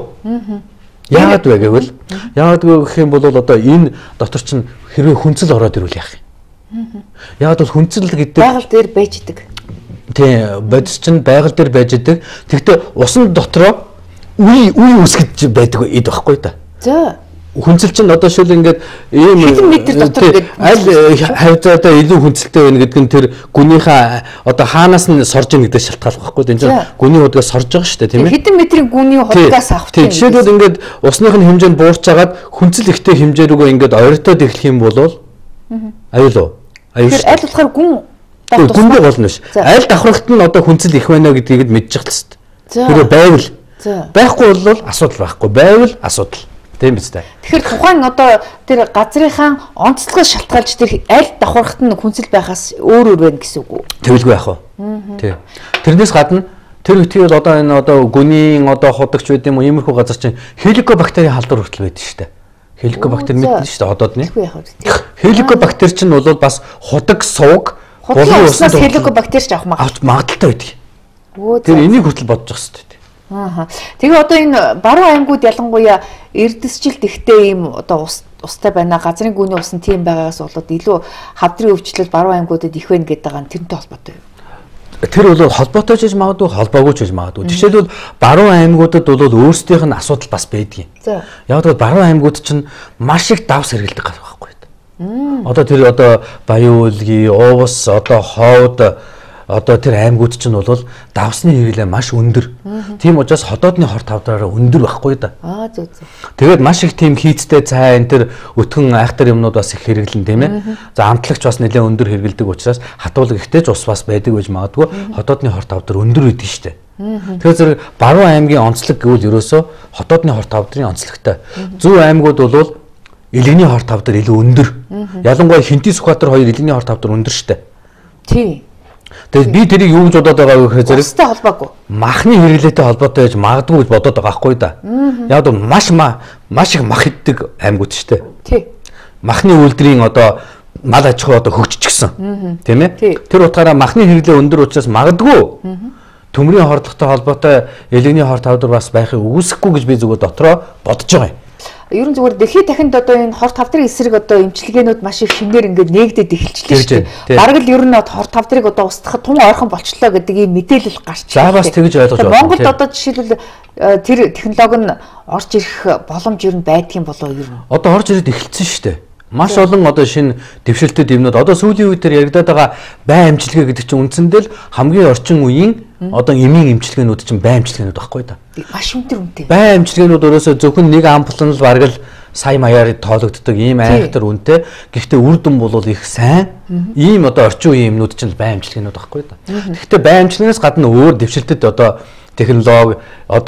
S2: Яагаад вэ гэвэл яагаад гэх юм бол одоо энэ дотор чинь хэрвээ хүнцэл ороод ирвэл яах юм? Яагаад бол хүнцэл гэдэг
S1: байгаль дээр байж идэг.
S2: Тийм, бодис чинь байгаль дээр байж идэг. Тэгвэл усан дотроо үе үсгэж байдаг эд байхгүй да.
S1: За.
S2: Хүнцэл чинь одоо шил ингээд ийм
S1: хэдэн метр дотор ингээд
S2: аль хавцаадаа илүү хүнцэлтэй байна гэдэг нь тэр гүнийхээ одоо хаанаас нь сорж ийн гэдэг шалтгаалх байхгүй. Энэ чинь гүний худгаас сорж байгаа шүү дээ тийм ээ.
S1: Хэдэн метрийн гүний худгаас авах
S2: тийм. Жишээлбэл ингээд усных нь хэмжээ нь буурчаагаад хүнцэл ихтэй хэмжээ рүүгээ ингээд ойртоод эхлэх юм бол аюул уу? Аюул.
S1: Тэр аль болохоор
S2: гүндээ болно ш. Аль давхрагт нь одоо хүнцэл их байна гэдгийг мэдчих л шүү дээ. Тэр байвал байхгүй бол асуудал байхгүй. Байвал асуудал. Тийм биз дээ.
S1: Тэгэхээр тухайн одоо тэр газрынхаа онцлогоос шалтгаалж тэр аль давхархад нь хүнцэл байхаас өөр байна гэсэн үг үү?
S2: Тэгэлгүй яах вэ? Тийм. Тэрнээс гадна тэр үтгэл одоо энэ одоо гүнийн одоо худагч байд юм уу иймэрхүү газар чинь хеликобактерийн халдвар хүртэл байдаг шүү дээ. Хеликобактер мэднэ шүү дээ одоодны. Хеликобактер чинь бол бас худаг сувг
S1: худлын уснаас хеликобактер ч авах
S2: магадaltaй байдаг. Тэр энийг хүртэл бодож байгаа шүү дээ.
S1: Тэгээ одоо энэ баруун аймагуд ялангуяа эрдэсжилт ихтэй ийм одоо устай байна. Газрын гүний ус нь тийм байгаагаас болоод илүү хавдрын өвчлөл баруун аймагуудад их байна гэдэг байгаа нь тэрнтэй холбоотой юм.
S2: Тэр бол холбоотой ч гэж магадгүй, холбоогүй ч гэж магадгүй. Жишээлбэл баруун аймагуудад бол өөрсдийнх нь асуудал бас байдаг юм. Яг л баруун аймагуд чинь маш их давс хэргэлдэг байхгүй юу? Одоо тэр одоо Баян уулгийн, Увас, одоо Ховд одоо тэр аймагуд чинь бол давсны хэрэглээ маш өндөр. Тийм учраас ходоодны хор тавдраараа өндөр байхгүй да.
S1: Зөв.
S2: Тэгээд маш их тийм хийцтэй цай энэ тэр өтгөн айхтар юмнууд бас их хэрэглэн тийм ээ. За амтлагч бас нэлээд өндөр хэрэглэдэг учраас хатуулга ихтэй ч ус бас байдаг гэж магадгүй ходоодны хор тавдар өндөр үйдэг штэ. Тэгэхээр зэрэг баруун аймгийн онцлог гэвэл ерөөсөө ходоодны хор тавдрын онцлогтой. Зөв аймагуд бол илгэний хор тавдар илүү өндөр. Ялангуяа Хинти Сүхбаатар хоёр илгэний хор тавдар өндөр штэ.
S1: Тий.
S2: Тэгээд би тэрийг юу гэж бодоод байгаа вэ гэхээр зэрэг
S1: Устай холбоогүй.
S2: махны хэрэглээтэй холбоотой байж магадгүй гэж бодоод байгаа байхгүй да. Яг нь маш их мах иддэг аймагуд шүү дээ.
S1: Тий.
S2: Махны үйлдвэрийн одоо мал аж ахуй одоо хөгжчихсөн. Тийм ээ? Тэр утгаараа махны хэрэглээ өндөр учраас магадгүй төмрийн хордлоготой холбоотой элегний хор тавдар бас байхыг үүсэхгүй гэж би зүгээр дотроо бодож байгаа юм.
S1: Ер нь зүгээр дэлхийд дахинд одоо энэ хор тавдрын эсрэг одоо эмчилгээнүүд маш их шинээр ингээд нээгдээд эхэлчихлээ шүү дээ. Бараг л ер нь хор тавдрыг одоо устгахад тун ойрхон болчлоо гэдэг ийм мэдээлэл гарч
S2: ирсэн. За бас тэгж ойлгож байна.
S1: Монголд одоо жишээлбэл тэр технологи нь орж ирэх боломж ер нь байдгийн болоо ер нь.
S2: Одоо орж ирээд эхэлсэн шүү дээ. Маш олон одоо шинэ дэвшилтэд юмнууд одоо сүүлийн үед тэр яригадаад байгаа бай амжилгээ гэдэг чинь үндсэндээ л хамгийн орчин үеийн одоо эмийн эмчилгээнүүд чинь бай амжилгээнүүд байхгүй да.
S1: Маш үнэтэй.
S2: Бай амжилгээнүүд өөрөөсөө зөвхөн нэг ампулан л бараг л сая маяар тоологддог ийм айхтар үнэтэй. Гэхдээ үр дүн бол их сайн. Ийм одоо орчин үеийн юмнууд чинь бай амжилгээнүүд байхгүй да. Гэхдээ бай амжилгээс гадна өөр дэвшилтэд одоо технологи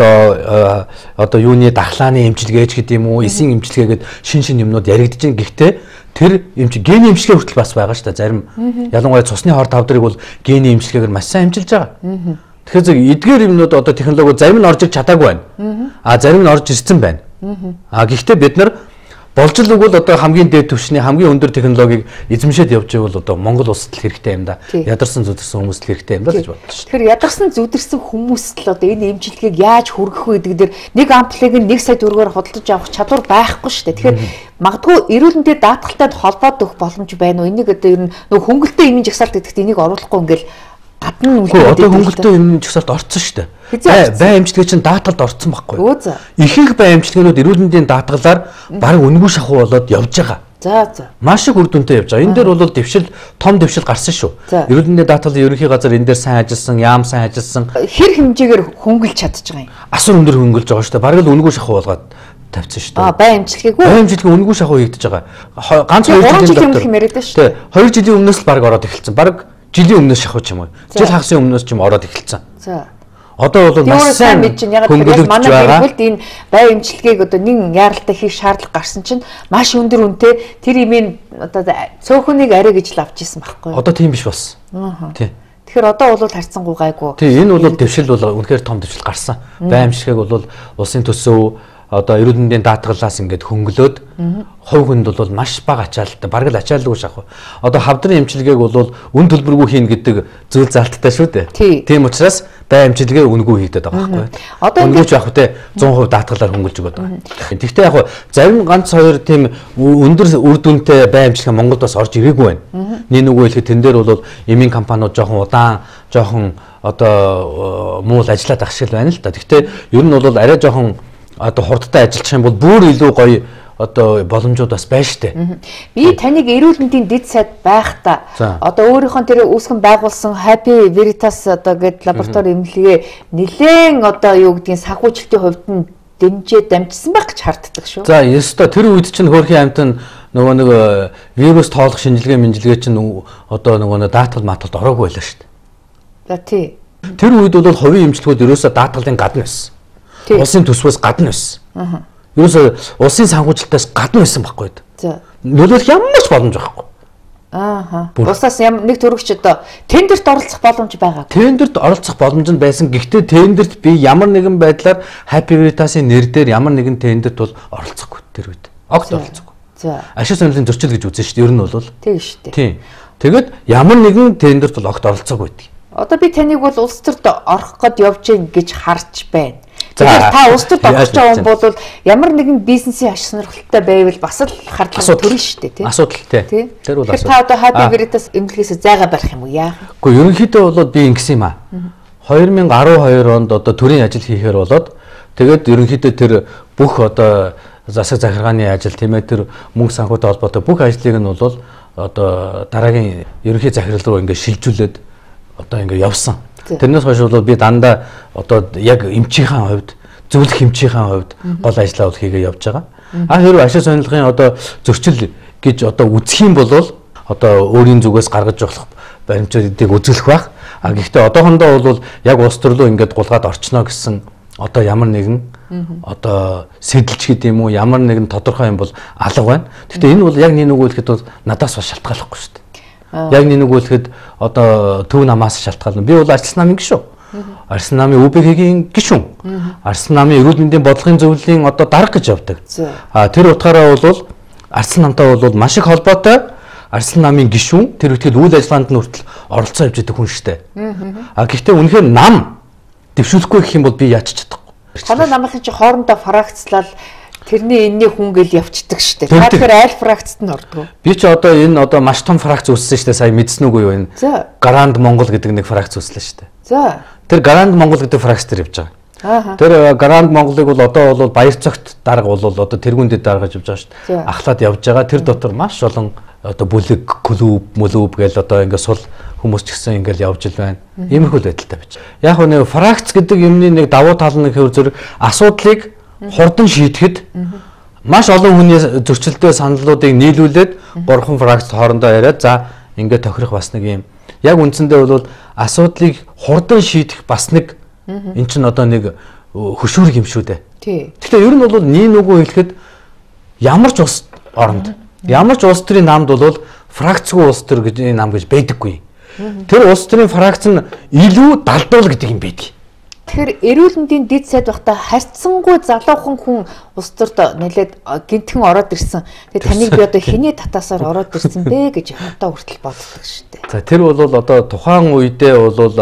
S2: одоо юуны дахлааны эмчилгээч гэдэг юм уу, эсийн эмчилгээгээд шин юмнууд яригдж байна. Гэхдээ тэр гений эмчилгээ хүртэл бас байгаа шүү дээ. Зарим ялангуяа цусны хор тавдрыг бол гений эмчилгээгээр маш сайн эмчилж байгаа. Тэгэхээр зөв эдгээр юмнууд одоо технологи зарим нь орж ир чадаагүй байна. Зарим нь орж ирсэн байна. Гэхдээ бид нар болж л үгүй л одоо хамгийн дээд түвшний хамгийн өндөр технологиг эзэмшээд явж байвал одоо Монгол улсад л хэрэгтэй юм да. Ядарсан зүдэрсэн хүмүүст л хэрэгтэй юм да гэж бодлоо шүү.
S1: Тэгэхээр ядарсан зүдэрсэн хүмүүст л одоо энэ эмчилгээг яаж хүргэх вэ гэдэг дээр нэг ампулыг 1 сая төгрөгөөр худалдаж авах чадвар байхгүй шүү дээ. Тэгэхээр магадгүй эрүүл мэндэд даатгалтай холбоод өгөх боломж байна уу? Энийг одоо ер нь нөгөө хөнгөлтэй эмийн жагсаалт гэдэгт энийг оруулахгүй ингээл гадна
S2: үлдээд одоо хөнгөлтэй эмийн жагсаалт орцсон шүү дээ. Бай амжилтгээ чинь даатгалд орцсон байхгүй. Ихэнх бай амжилтгэнүүд эрүүл мэндийн даатгалаар баг үнгүй шахуу болоод явж байгаа.
S1: За.
S2: Маш их үр дүнтэй явж байгаа. Энэ дээр бол том дэвшил гарсан шүү. Эрүүл мэндийн даатгалын ерөнхий газар энэ дээр сайн ажилласан, яам сайн ажилласан.
S1: Хэр хэмжээгээр хөнгөлж чадчих байгаа юм.
S2: Асар өндөр хөнгөлж байгаа шүү дээ. Баг л үнгүй шахуу болгоод тавьсан шүү дээ.
S1: Бай амжилтгийг
S2: бай амжилтыг үнгүй шахуу хийгдэж байгаа. Ганц 2 жилийн өмнөх
S1: юм яриад байна шүү дээ.
S2: 2 жилийн өмнөөс л баг ороод эхэлсэн. Баг жилийн өмнөөс шахуу ч юм уу. Жил хагасын өмнөөс ч юм ороод эхэлсэн.
S1: За.
S2: Одоо бол маш сайн
S1: мэдж яг л манай хэрэгэлд энэ бай эмчилгээг одоо нэг яаралтай хийх шаардлага гарсан чинь маш өндөр үнэтэй тэр имийн одоо цөөхөнийг арай гэж л авч ирсэн байхгүй юу?
S2: Одоо тийм биш болсон. Тий.
S1: Тэгэхээр одоо бол харьцангуй гайгүй.
S2: Тий, энэ бол дэвшил бол үнэхээр том дэвшил гарсан. Бай эмчилгээг бол улсын төсөв одоо эрүүл мэндийн даатгалаас ингээд хөнгөлөөд хувь хүнд бол маш бага ачаалттай, бараг л ачаалгүй шахав. Одоо хавдрын эмчилгээг бол үн төлбөргүй хийн гэдэг зүйл залттай шүү дээ. Тийм учраас бай эмчилгээ үнгүй хийгдэт байгаа байхгүй. Одоо үнгүй ч яг хөтэ 100% даатгалаар хөнгөлж өгöd байгаа. Гэхдээ яг зарим ганц хоёр тийм өндөр үр дүнтэй бай эмчилгээ Монголд бас орж ирээгүй байна. Нэг үгүй хэлэхэд тэн дээр бол эмийн компаниуд жоохон удаан, жоохон одоо муу ажиллаад ах шиг байна л да. Гэхдээ ер нь бол арай жоохон одоо хурдтай ажиллах юм бол бүр илүү гоё одоо боломжууд бас байна штэ.
S1: Би таныг эрүүл мэндийн дэд сайд байхдаа одоо өөрийнхөө тэр үүсгэн байгуулсан Happy Veritas одоо гэдэг лаборатори эмнэлгээ нэлээд одоо юу гэдгийг санхүүжилтийн хувьд нь дамжсан байх гэж харддаг шүү.
S2: За, ёстой тэр үед чинь хөөрхийн амтан нөгөө нэг вирус тоолох шинжилгээ чинь одоо нөгөө даатгал маталд ороогүй байлаа штэ.
S1: За тий.
S2: Тэр үед бол хувийн эмчилгүүд ерөөсөө даатгалын гадна байсан. Улсын төсвөөс гадна байсан. Ерөөсөө улсын санхүүжилтээс гадна байсан байхгүй.
S1: За.
S2: Нөлөөлөх ямар ч боломж байхгүй.
S1: Усаас нэг төрөгч одоо тендерт оролцох боломж байгаа.
S2: Тендерт оролцох боломж нь байсан. Гэхдээ тендерт би ямар нэгэн байдлаар Happy Veritas-ийн нэр дээр ямар нэгэн тендерт бол оролцохгүй тэр үед. Огт оролцохгүй.
S1: За.
S2: Ашиг сонирхлын зөрчил гэж үзэн шүү дээ. Ер нь бол.
S1: Тийм шүү дээ.
S2: Тийм. Тэгэд ямар нэгэн тендерт бол огт оролцоогүй байдаг.
S1: Одоо би таныг бол улс төрд орох гээд явж гин гэж харж байна. Тэгэхээр та улс төрд орох гэж байгаа бол ямар нэгэн бизнесийн ашиг сонирхолтой байвал бас л хардлага төрнө шүү дээ, тийм.
S2: Асуудалтай. Тэр бол асуудал.
S1: Та одоо Happy Veritas эмнэлгээс зайгаа барих юм уу яа?
S2: Гэхдээ ерөнхийдөө бол би ингэсэн юм аа. 2012 онд одоо төрийн ажил хийхээр болоод тэгээд ерөнхийдөө тэр бүх одоо засаг захиргааны ажил тийм ээ тэр мөнгө санхүүтэй холбоотой бүх ажлыг нь бол одоо дараагийн ерөнхий захирал руу ингээд шилжүүлээд одоо ингээд явсан. Тэрнээс хойш бол би дандаа одоо яг эмчийнхээ хувьд зөвлөх эмчийнхээ хувьд гол ажлаа бол хийгээ явж байгаа. Хэрвээ ашиг сонирхлын одоо зөрчил гэж одоо үзэх юм бол одоо өөрийн зүгээс гаргаж болох баримтуудыг үзүүлэх байх. Гэхдээ одоохондоо бол яг улс төрлөө ингээд гулгаад орчноо гэсэн одоо ямар нэгэн одоо сэдэлч гэдэг юм уу ямар нэгэн тодорхой юм бол алга байна. Гэхдээ энэ бол яг нэг үг хэлэхэд бол надаас бас шалтгааллахгүй шүү дээ. Яг нэг үлэхэд одоо төв намаас шалтгаална. Би бол Арслан намын гишүүн. Арслан намын ÜБХ-ийн гишүүн. Арслан намын эрүүл мэндийн бодлогын зөвлөлийн одоо дарга гэж явдаг. Тэр утгаараа бол Арслан намтай бол маш их холбоотой. Арслан намын гишүүн тэр үтгэл үйл ажиллагаанд нь хүртэл оролцоо явж байгаа хүн штэ. Гэхдээ үнэхээр нам дэвшүүлэхгүй гэх юм бол би яаж чадахгүй.
S1: Танай намынхын чи хоорондоо фракцлал тэрний энэний хүн гэл явцдаг штэ. Та тэгэхээр аль фракцт нь ордог?
S2: Би ч одоо энэ одоо маш том фракц үүссэн штэ. Сая мэдсэн үгүй юу энэ? Гаранд Монгол гэдэг нэг фракц үүслээ штэ.
S1: За.
S2: Тэр Гаранд Монгол гэдэг фракц төр явж байгаа. Тэр Гаранд Монголыг бол одоо бол Баярцогт дарга бол одоо тэргүүндэд даргаж явж байгаа штэ. Ахлаад явж байгаа. Тэр дотор маш олон одоо бүлэг, клуб, мөлөв гээл одоо ингээд сул хүмүүс ч гэсэн ингээд явж ил байна. Иймэрхүү байдалтай байж. Яг нэг фракц гэдэг юмны нэг давуу тал нь хөр зэрэг асуудлыг хурдан шийдэхэд маш олон хүний зөрчилтэй саналуудыг нийлүүлээд гурван фракц хоорондоо яриад за ингээд тохирох бас нэг юм. Яг үндсэндээ бол асуудлыг хурдан шийдэх бас нэг эн чинь одоо нэг хөшүүрэг юм шүү дээ. Тэгэхээр ер нь бол нийн үгүй хэлэхэд ямар ч ус оронд ямар ч улс төрийн намд бол фракцгүй улс төр гэж нам гэж байдаггүй. Тэр улс төрийн фракц нь илүү далдуул гэдэг юм байдаг.
S1: Тэгэхээр эрүүл мэндийн дэд сайд байхдаа харьцангуй залуухан хүн улс төрт нэлээд гинтхэн ороод ирсэн. Тэгээ таныг би одоо хэний татаасаар ороод ирсэн бэ гэж одоо хүртэл боддог шүү дээ.
S2: За тэр бол одоо тухайн үедээ бол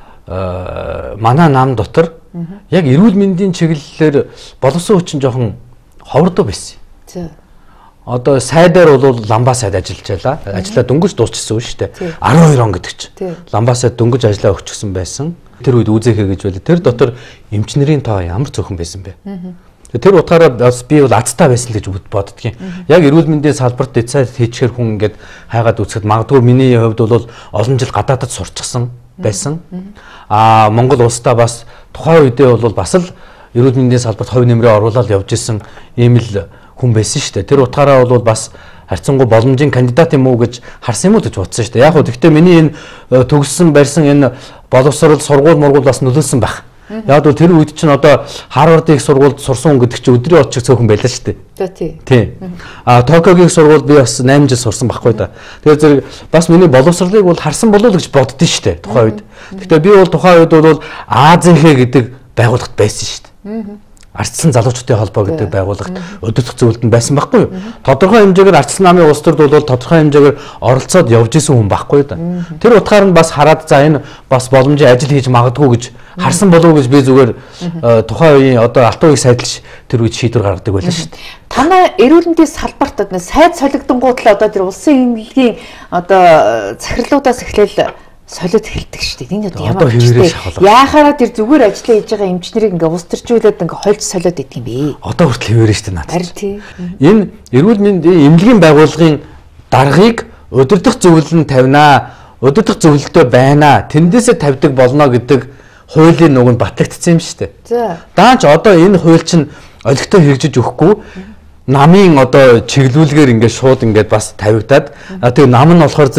S2: манай нам дотор яг эрүүл мэндийн чиглэлээр боловсон хүчин жоохон ховордоо байсан.
S1: За.
S2: Одоо сайдаар бол ламбаа сайд ажиллаж байлаа. Ажлаа дөнгөж дуусчихсан үү шүү дээ. 12 он гэдэг чинь. Ламбаа сайд дөнгөж ажиллаа өгчихсөн байсан. Тэр үед үзэхэ гэж байлаа. Тэр дотор эмчнэрийн тоо ямар цөөхөн байсан бэ? Тэр утгаараа бас би бол азтай байсан гэж боддгийн. Яг эрүүл мэндийн салбарт дэцайд хийчихэр хүн ингээд хайгаад үзэхэд магадгүй миний хувьд бол олон жил гадаадд сурчсан байсан. Монгол улстай бас тухайн үедээ бол бас л эрүүл мэндийн салбарт хувь нэмрээ оруулаад явж исэн ийм л хүн байсан шүү дээ. Тэр утгаараа бол бас харьцангуй боломжийн кандидат юм уу гэж харсан юм уу гэж бодсон шүү дээ. Яг хөө гэхдээ миний энэ төгссөн барьсан энэ боловсрол сургууль мургуул бас нөлөөлсөн байх. Яг бол тэр үед чинь одоо Харвардын их сургуульд сурсан хүн гэдэг чинь өдрийн од шиг цөөхөн байлаа шүү дээ. Тийм. Токиогийн сургуульд би бас 8 жил сурсан байхгүй да. Тэгэхээр зэрэг бас миний боловсролыг бол харсан болов уу гэж боддөө шүү дээ тухайн үед. Гэхдээ би бол тухайн үед бол Азийнхэ гэдэг байгууллагт байсан шүү дээ. Ардчилсан залуучуудын холбоо гэдэг байгууллагт өдөртөх зөвлөлд байсан байхгүй юу? Тодорхой хэмжээгээр Ардчилсан намын улс төрд бол тодорхой хэмжээгээр оролцоод явж исэн хүн байхгүй да. Тэр утгаар нь бас хараад за энэ бас боломжийн ажил хийж магадгүй гэж харсан болов уу гэж би зүгээр тухайн үеийн одоо алтан үеийг сайдалж тэр үед шийдвэр гаргадаг байлаа шүү дээ.
S1: Танай эрүүл мэндийн салбарт сайд солигдонгууд л одоо тэр улсын эмнэлгийн одоо захирлуудаас эхлээл солиод эхэлдэг шүү дээ. Энэ одоо ямар хэвээрээ яахаараа тэр зүгээр ажиллаа хийж байгаа эмчнэрийг ингээ ус төржүүлээд ингээ хольж солиод идэг юм бэ?
S2: Одоо хүртэл хэвээрээ шүү дээ надад.
S1: Харин тийм.
S2: Энэ эрүүл мэндийн эмнэлгийн байгууллагын даргыг удирдах зөвлөл нь тавина. Удирдах зөвлөлтөө байна. Тэндээсээ тавьдаг болно гэдэг хуулийн нүг нь батлагдсан юм шүү дээ.
S1: За.
S2: Даанч одоо энэ хууль чинь олигтой хэрэгжиж өгөхгүй намын одоо чиглүүлгээр ингээд шууд ингээд бас тавигдаад тэр нам нь болохоор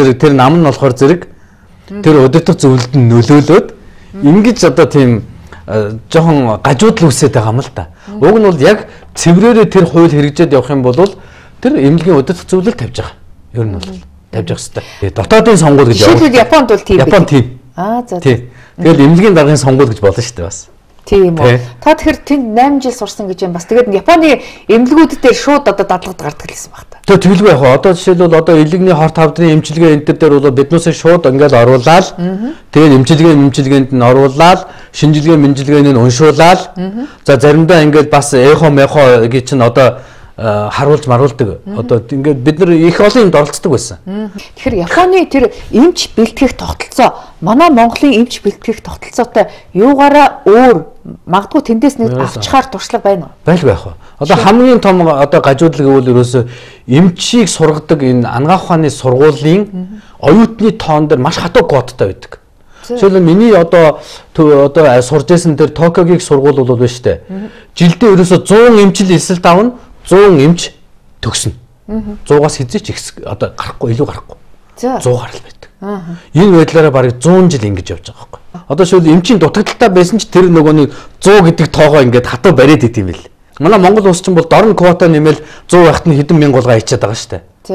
S2: зэрэг тэр удирдах зөвлөлд нь нөлөөлөөд ингэж одоо тийм жоохон гажуудал үсээд байгаа юм л да. Уг нь бол яг цэврээрээ тэр хууль хэрэгжээд явах юм бол тэр эмнэлгийн удирдах зөвлөлд тавьж байгаа. Ер нь бол тавьж явах хэрэгтэй. Дотоодын сонгуул гэж явах.
S1: Жишээлбэл Японд бол тийм.
S2: Японд тийм.
S1: За.
S2: Тэгэл эмнэлгийн даргын сонгуул гэж болно шүү дээ бас.
S1: Тийм үү. Та тэгэхээр тэнд 8 жил сурсан гэж юм бас. Тэгээд Японы эмнэлгүүд дээр шууд одоо дадлагд гардаг гэсэн баг та.
S2: Тэгэлгүй яг одоо жишээлбэл одоо элэгний хорт хавдрын эмчилгээ энэ төр дээр бол биднээсээ шууд ингээд оруулаад тэгээд эмчилгээнд нь оруулаад шинжилгээнд нь уншуулаад за заримдаа ингээд бас эхо гэж чинь одоо харуулж маруулдаг. Одоо ингээд бид нар их олон юмд оролцдог байсан.
S1: Тэгэхээр Японы тэр эмч бэлтгэх тогтолцоо манай Монголын эмч бэлтгэх тогтолцоотой юугаараа өөр магадгүй тэндээс нэг авчгаар туршлага байна уу?
S2: Байлгүй яах вэ? Одоо хамгийн том одоо гажуудлаг гэвэл ерөөсөө эмчийг сургадаг энэ анагаах ухааны сургуулийн оюутны тоон дээр маш хатуу кодтай байдаг. Жишээлбэл миний одоо сурж байсан тэр Токиогийн сургууль бол байна шүү дээ. Жилдээ ерөөсөө 100 эмчил эсэлт авна, 100 эмч төгснө. 100-аас хизээч их одоо гарахгүй, илүү гарахгүй. 100 гарал байдаг. Энэ байдлаараа бараг 100 жил ингэж явж байгаа байхгүй. Одоо шил эмчийн дутагдaltaй байсан ч тэр нөгөөний 100 гэдэг тоогоо ингээд хатуу бариад идэм бил. Манай Монгол улс чинь бол дорн квота нэмэл 100 байхад нь хэдэн мянган гулгаа ичээд байгаа шүү дээ.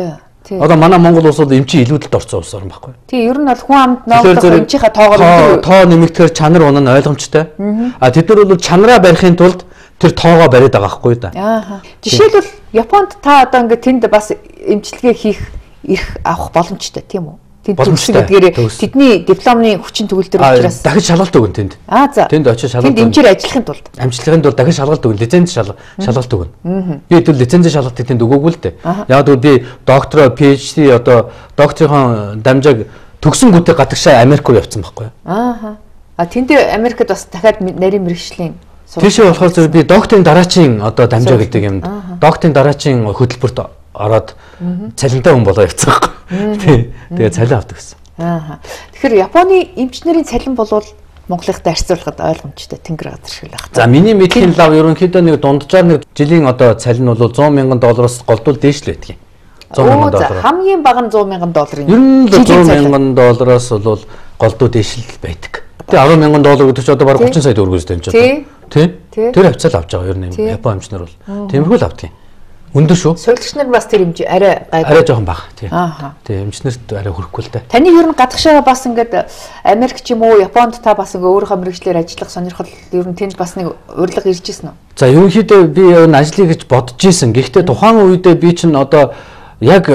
S2: Одоо манай Монгол улсууд эмчийн илүүдэлд орсон улс орн байхгүй.
S1: Тий, ер нь бол хүн амд ноогдох эмчийнхаа тоогоор
S2: тоо нэмэгдэхээр чанар унаа ойлгомжтой. А тэд нар бол чанараа барихын тулд тэр тоогоо бариад байгаа байхгүй да.
S1: Аа. Жишээлбэл Японд та одоо ингээд тэнд бас эмчилгээ хийх ирэх авах боломжтой тийм үү? Тэнд төгсгөдгээр тэдний дипломны хүчин төгөлдөр учраас
S2: дахиж шалгалт өгнө тэнд.
S1: За.
S2: Тэнд очиж шалгалт.
S1: Тэнд эмчээр ажиллахын тулд.
S2: Амжилтлагын тулд дахиж шалгалт өгнө. Лиценз шалгалт өгнө. Би тэр лицензийн шалгалтыг тэнд өгөөгүй л дээ. Яг бол би доктороо PhD одоо докторийн дамжааг төгсөнгүүтээ гадагшаа Америк руу явцсан байхгүй юу?
S1: Аа. А тэнд Америкт бас дахиад нарийн мэргэжлийн
S2: тийшээ болохоор зөв би докторийн дараачийн одоо дамжаа гэдэг юмд докторийн дараачийн хөтөлбөрт ороод цалинтай хүн болоо явцсан байхгүй. Тэгээ цалин авдаг гэсэн.
S1: Аа. Тэгэхээр Японы эмч нарын цалин болвол Монголынхтай харьцуулахад ойлгомжтой тэнгэр газар шиг л байна.
S2: За миний мэдхийн лав ерөнхийдөө нэг дунджаар нэг жилийн одоо цалин бол $100,000 голдвол дээш л байдаг юм. $100,000.
S1: Хамгийн бага нь $100,000.
S2: Ер нь $100,000 бол голдуу дээш л байдаг. Тэгээ $10,000 гэдэг чинь одоо бараг 30 сая төгрөгөөс дэмжиж байна. Тий? Тэр хавцаал авч байгаа ер нь Япон эмчнэр бол. Тиймэрхүү л авдаг юм. Өндөр шүү.
S1: Сурлагч нар бас тэр хэмжээ арай
S2: жоохон бага тий. Тий эмчнэрт арай хүрэхгүй л дээ.
S1: Таны ер нь гадагшаа бас ингээд Америк ч юм уу Японд та бас ингээ өөрийнхөө мэргэжлэр ажиллах сонирхол ер нь тэнд бас нэг урилга ирж ирсэн үү?
S2: За ерөнхийдөө би энэ ажлыг гэж бодож исэн. Гэхдээ тухайн үедээ би чинь одоо яг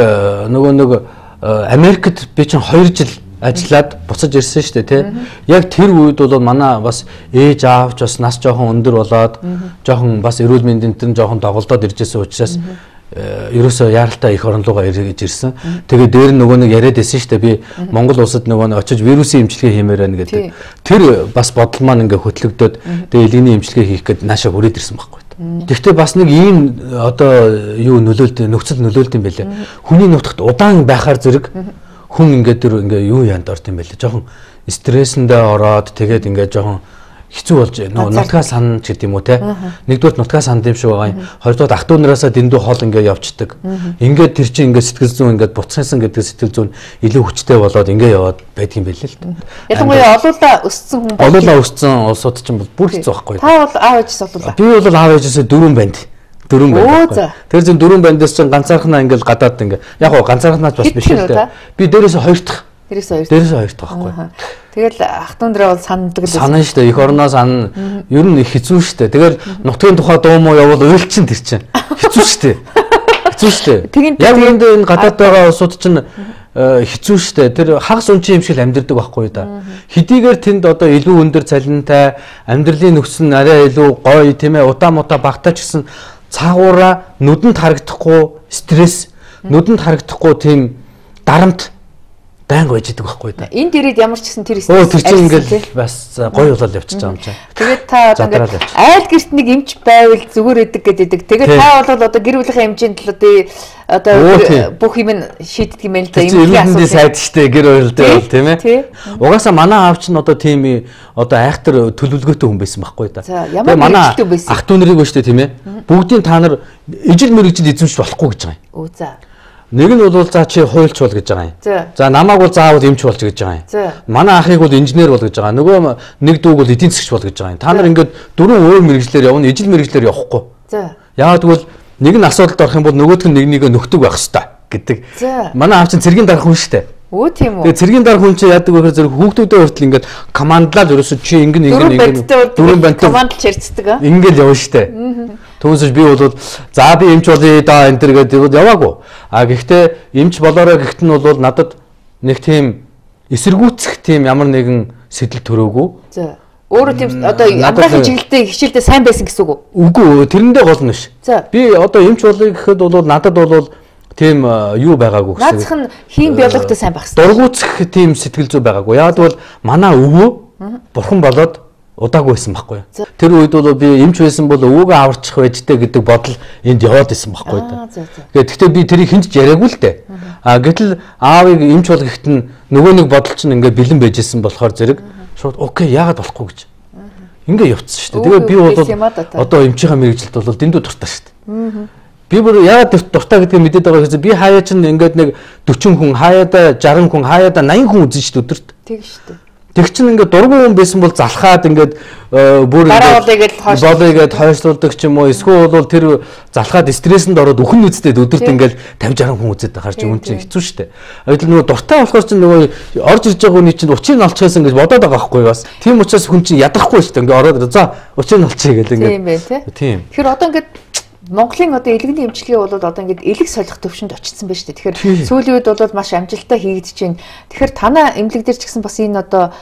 S2: нөгөө Америкт би чинь 2 жил ажиллаад буцаж ирсэн шүү дээ тий. Яг тэр үед бол манай бас ээж аавч бас нас жоохон өндөр болоод жоохон бас эрүүл мэндийн тэр жоохон доголдоод иржсэн учраас ерөөсөө яаралтай их орон руугаа ирж ирсэн. Тэгээ дээр нөгөө нэг яриад байсан шүү дээ. Би Монгол улсад нөгөө очиж вирусын эмчилгээ хиймээр байна гэдэг. Тэр бас бодол маань ингээ хөтлөгдөөд тэгээ элгэний эмчилгээ хийх гээд наашаа хүрээд ирсэн байхгүй. Гэхдээ бас нэг ийм одоо юу нөхцөл нөлөөлт юм байлээ. Хүний нутагт удаан байхаар зэрэг хүн ингээд тэр ингээ юу яанд орд юм байлээ. Жохон стрессэндээ ороод тэгээд ингээ жохон хэцүү болж нутгаа сан ч гэдэг юм уу те. Нэгдүгээр нутгаа санд юм шиг байгаа юм. Хоёрдугаар ах トゥ нараасаа дэндүү хол ингээ явцдаг. Ингээд тэр чинь ингээ сэтгэл зүйн ингээ буцсан гэдэг сэтгэл зүйн илүү хүчтэй болоод ингээ яваад байдаг юм байлээ л дээ.
S1: Ялангуяа олуулаа өссөн хүн
S2: олуулаа өссөн улсууд чинь бүр хэцүү байхгүй.
S1: Та бол аав ээжээс олуулаа.
S2: Би бол аав ээжээсээ 4 банд. Тэр зэн 4 бандаас чинь ганцаархнаа ингээл гадаад ингээ яг гоо ганцаархнаас бас биш л дээ. Би дээрээс 2 дахь. Дээрээс 2 дахь байхгүй.
S1: Тэгэл ах トゥ нараа бол сандаг л.
S2: Санаа штэ их орноо сан ер нь их хэцүү штэ. Тэгэл нутгийн тухай дуу муу явал уйлчин тэр чинь. Хэцүү штэ. Хэцүү штэ. Яг энэ гадаад байгаа улсууд чинь хэцүү штэ. Тэр хагас үнчин юм шиг амьдэрдэг байхгүй да. Хэдийгээр тэнд одоо илүү өндөр цалинтай амьдралын нөхцөл нь арай илүү гоё тийм ээ удаа муудаа багтаа ч гэсэн цаагаараа нүдэнд харагдахгүй стресс, нүдэнд харагдахгүй тийм дарамт байнга байж идэг байхгүй да.
S1: Энд ирээд ямар ч гэсэн тэр
S2: стресс. Тэр чинь ингээл бас гоё болол явчихж байгаа юм чинь.
S1: Тэгээд та одоо ингээд айл гэрт нэг эмч байвал зүгээр идэг гэдэг. Тэгээд та бол одоо гэр бүлийн эмчийн төлөө одоо бүх юм шийддэг юм л да.
S2: Эмчийн асуудал сайд штэ гэр бүлдээ бол тийм ээ. Угаасаа манай аав чинь одоо тийм одоо айхтар төлөвлөгөөтэй хүн байсан байхгүй да.
S1: Тэгээд
S2: манай ах トゥ нарыг ба штэ тийм ээ. Бүгдийн та нар ижил мэрэгжил эзэмшиж болохгүй гэж байгаа юм.
S1: За.
S2: Нэг нь бол за чи хуульч бол гэж байгаа юм. За намайг бол заавал эмч болж гэж байгаа юм. Манай ахыг бол инженер бол гэж байгаа. Нөгөө нэг дүүг бол эдийн засгч бол гэж байгаа юм. Та нар ингээд 4 өөр мэрэгчлэр явна, ижил мэрэгчлэр явахгүй.
S1: За.
S2: Яагаад гэвэл нэг нь асуудалд орох юм бол нөгөөх нь нэг нөхдөг байх хэрэгтэй гэдэг. Манай аав чинь цэргийн дарах хүн шүү дээ.
S1: Өө тийм үү.
S2: Тэгээ цэргийн дарах хүн чи яадаг вэ гэхээр зэрэг хүүхдүүдээ хүртэл ингээд командлаад ерөөсөй чи ингэн
S1: дөрвөн банд командлж ярьцдаг аа.
S2: Ингээд явна шүү дээ. Түүнээс би бол за би эмч болъё да энэ төр гэдэг яваагүй. А гэхдээ эмч болоорой гэхдээ нь бол надад нэг тийм эсэргүүцэх тийм ямар нэгэн сэтэл төрөөгүй.
S1: За. Өөрөө тийм одоо амгаахын чиглэлтэй хичээлдээ сайн байсан гэсэн үг үү?
S2: Үгүй тэрэндээ гол нь биш. Би одоо эмч болъё гэхэд бол надад бол тийм юу байгаагүй гэсэн.
S1: Наацх нь хим биологтой сайн байх
S2: хэрэгтэй. Дургуутсах тийм сэтгэл зүй байгаагүй. Яагаад бол манай өвөө бурхан болоод удаагүй байсан байхгүй. Тэр үед бол би эмч байсан бол өвөөгөө аварчих байжтэй гэдэг бодол энд яваад байсан байхгүй. Гэхдээ би тэрийг хинч яриаггүй л дээ. А гэтэл аавыг эмч бол гэхэд нь нөгөө нэг бодол чинь ингээд бэлэн байжсэн болохоор зэрэг шууд окей яагаад болохгүй гэж. Ингээ явцсан шүү дээ. Тэгээ би бол одоо эмчийнхаа мэрэгжилд бол дэндүү дуртай шүү дээ. Би бүр яагаад дуртай гэдгийг мэдээд байгаа гэсэн би хаяа чинь ингээд нэг 40 хүн, хаяада 60 хүн, хаяада 80 хүн үзэн шүү дээ өдөрт.
S1: Тэг шүү дээ.
S2: Тэг чин ингээд дургүй хүн байсан бол залхаад ингээд бүр болыгээд хойшлуулдаг ч юм уу эсвэл бол тэр залхаад стрессэнд ороод өхөн нүцтэй өдөрт ингээд 50 60 хүн үзээд гарч юм чинь хэцүү шүү дээ. Гэтэл нөгөө дуртай болохоор чинь нөгөө орж ирж байгаа хүний чинь учрыг олчихсан гэж бодоод байгаа байхгүй бас. Тийм учраас хүн чинь ядрахгүй шүү дээ. Ингээд ороод за учрыг олчихъя гэл ингээд.
S1: Тийм бай тийм. Тэгэхээр одоо ингээд Монголын одоо элэгний эмчилгээ бол одоо ингээд элэг солих төвшөнд очсон байж тээ. Тэгэхээр сүүлийн үед бол маш амжилттай хийгдэж байна. Тэгэхээр танаа эмнэлэг дээр ч гэсэн бас энэ одоо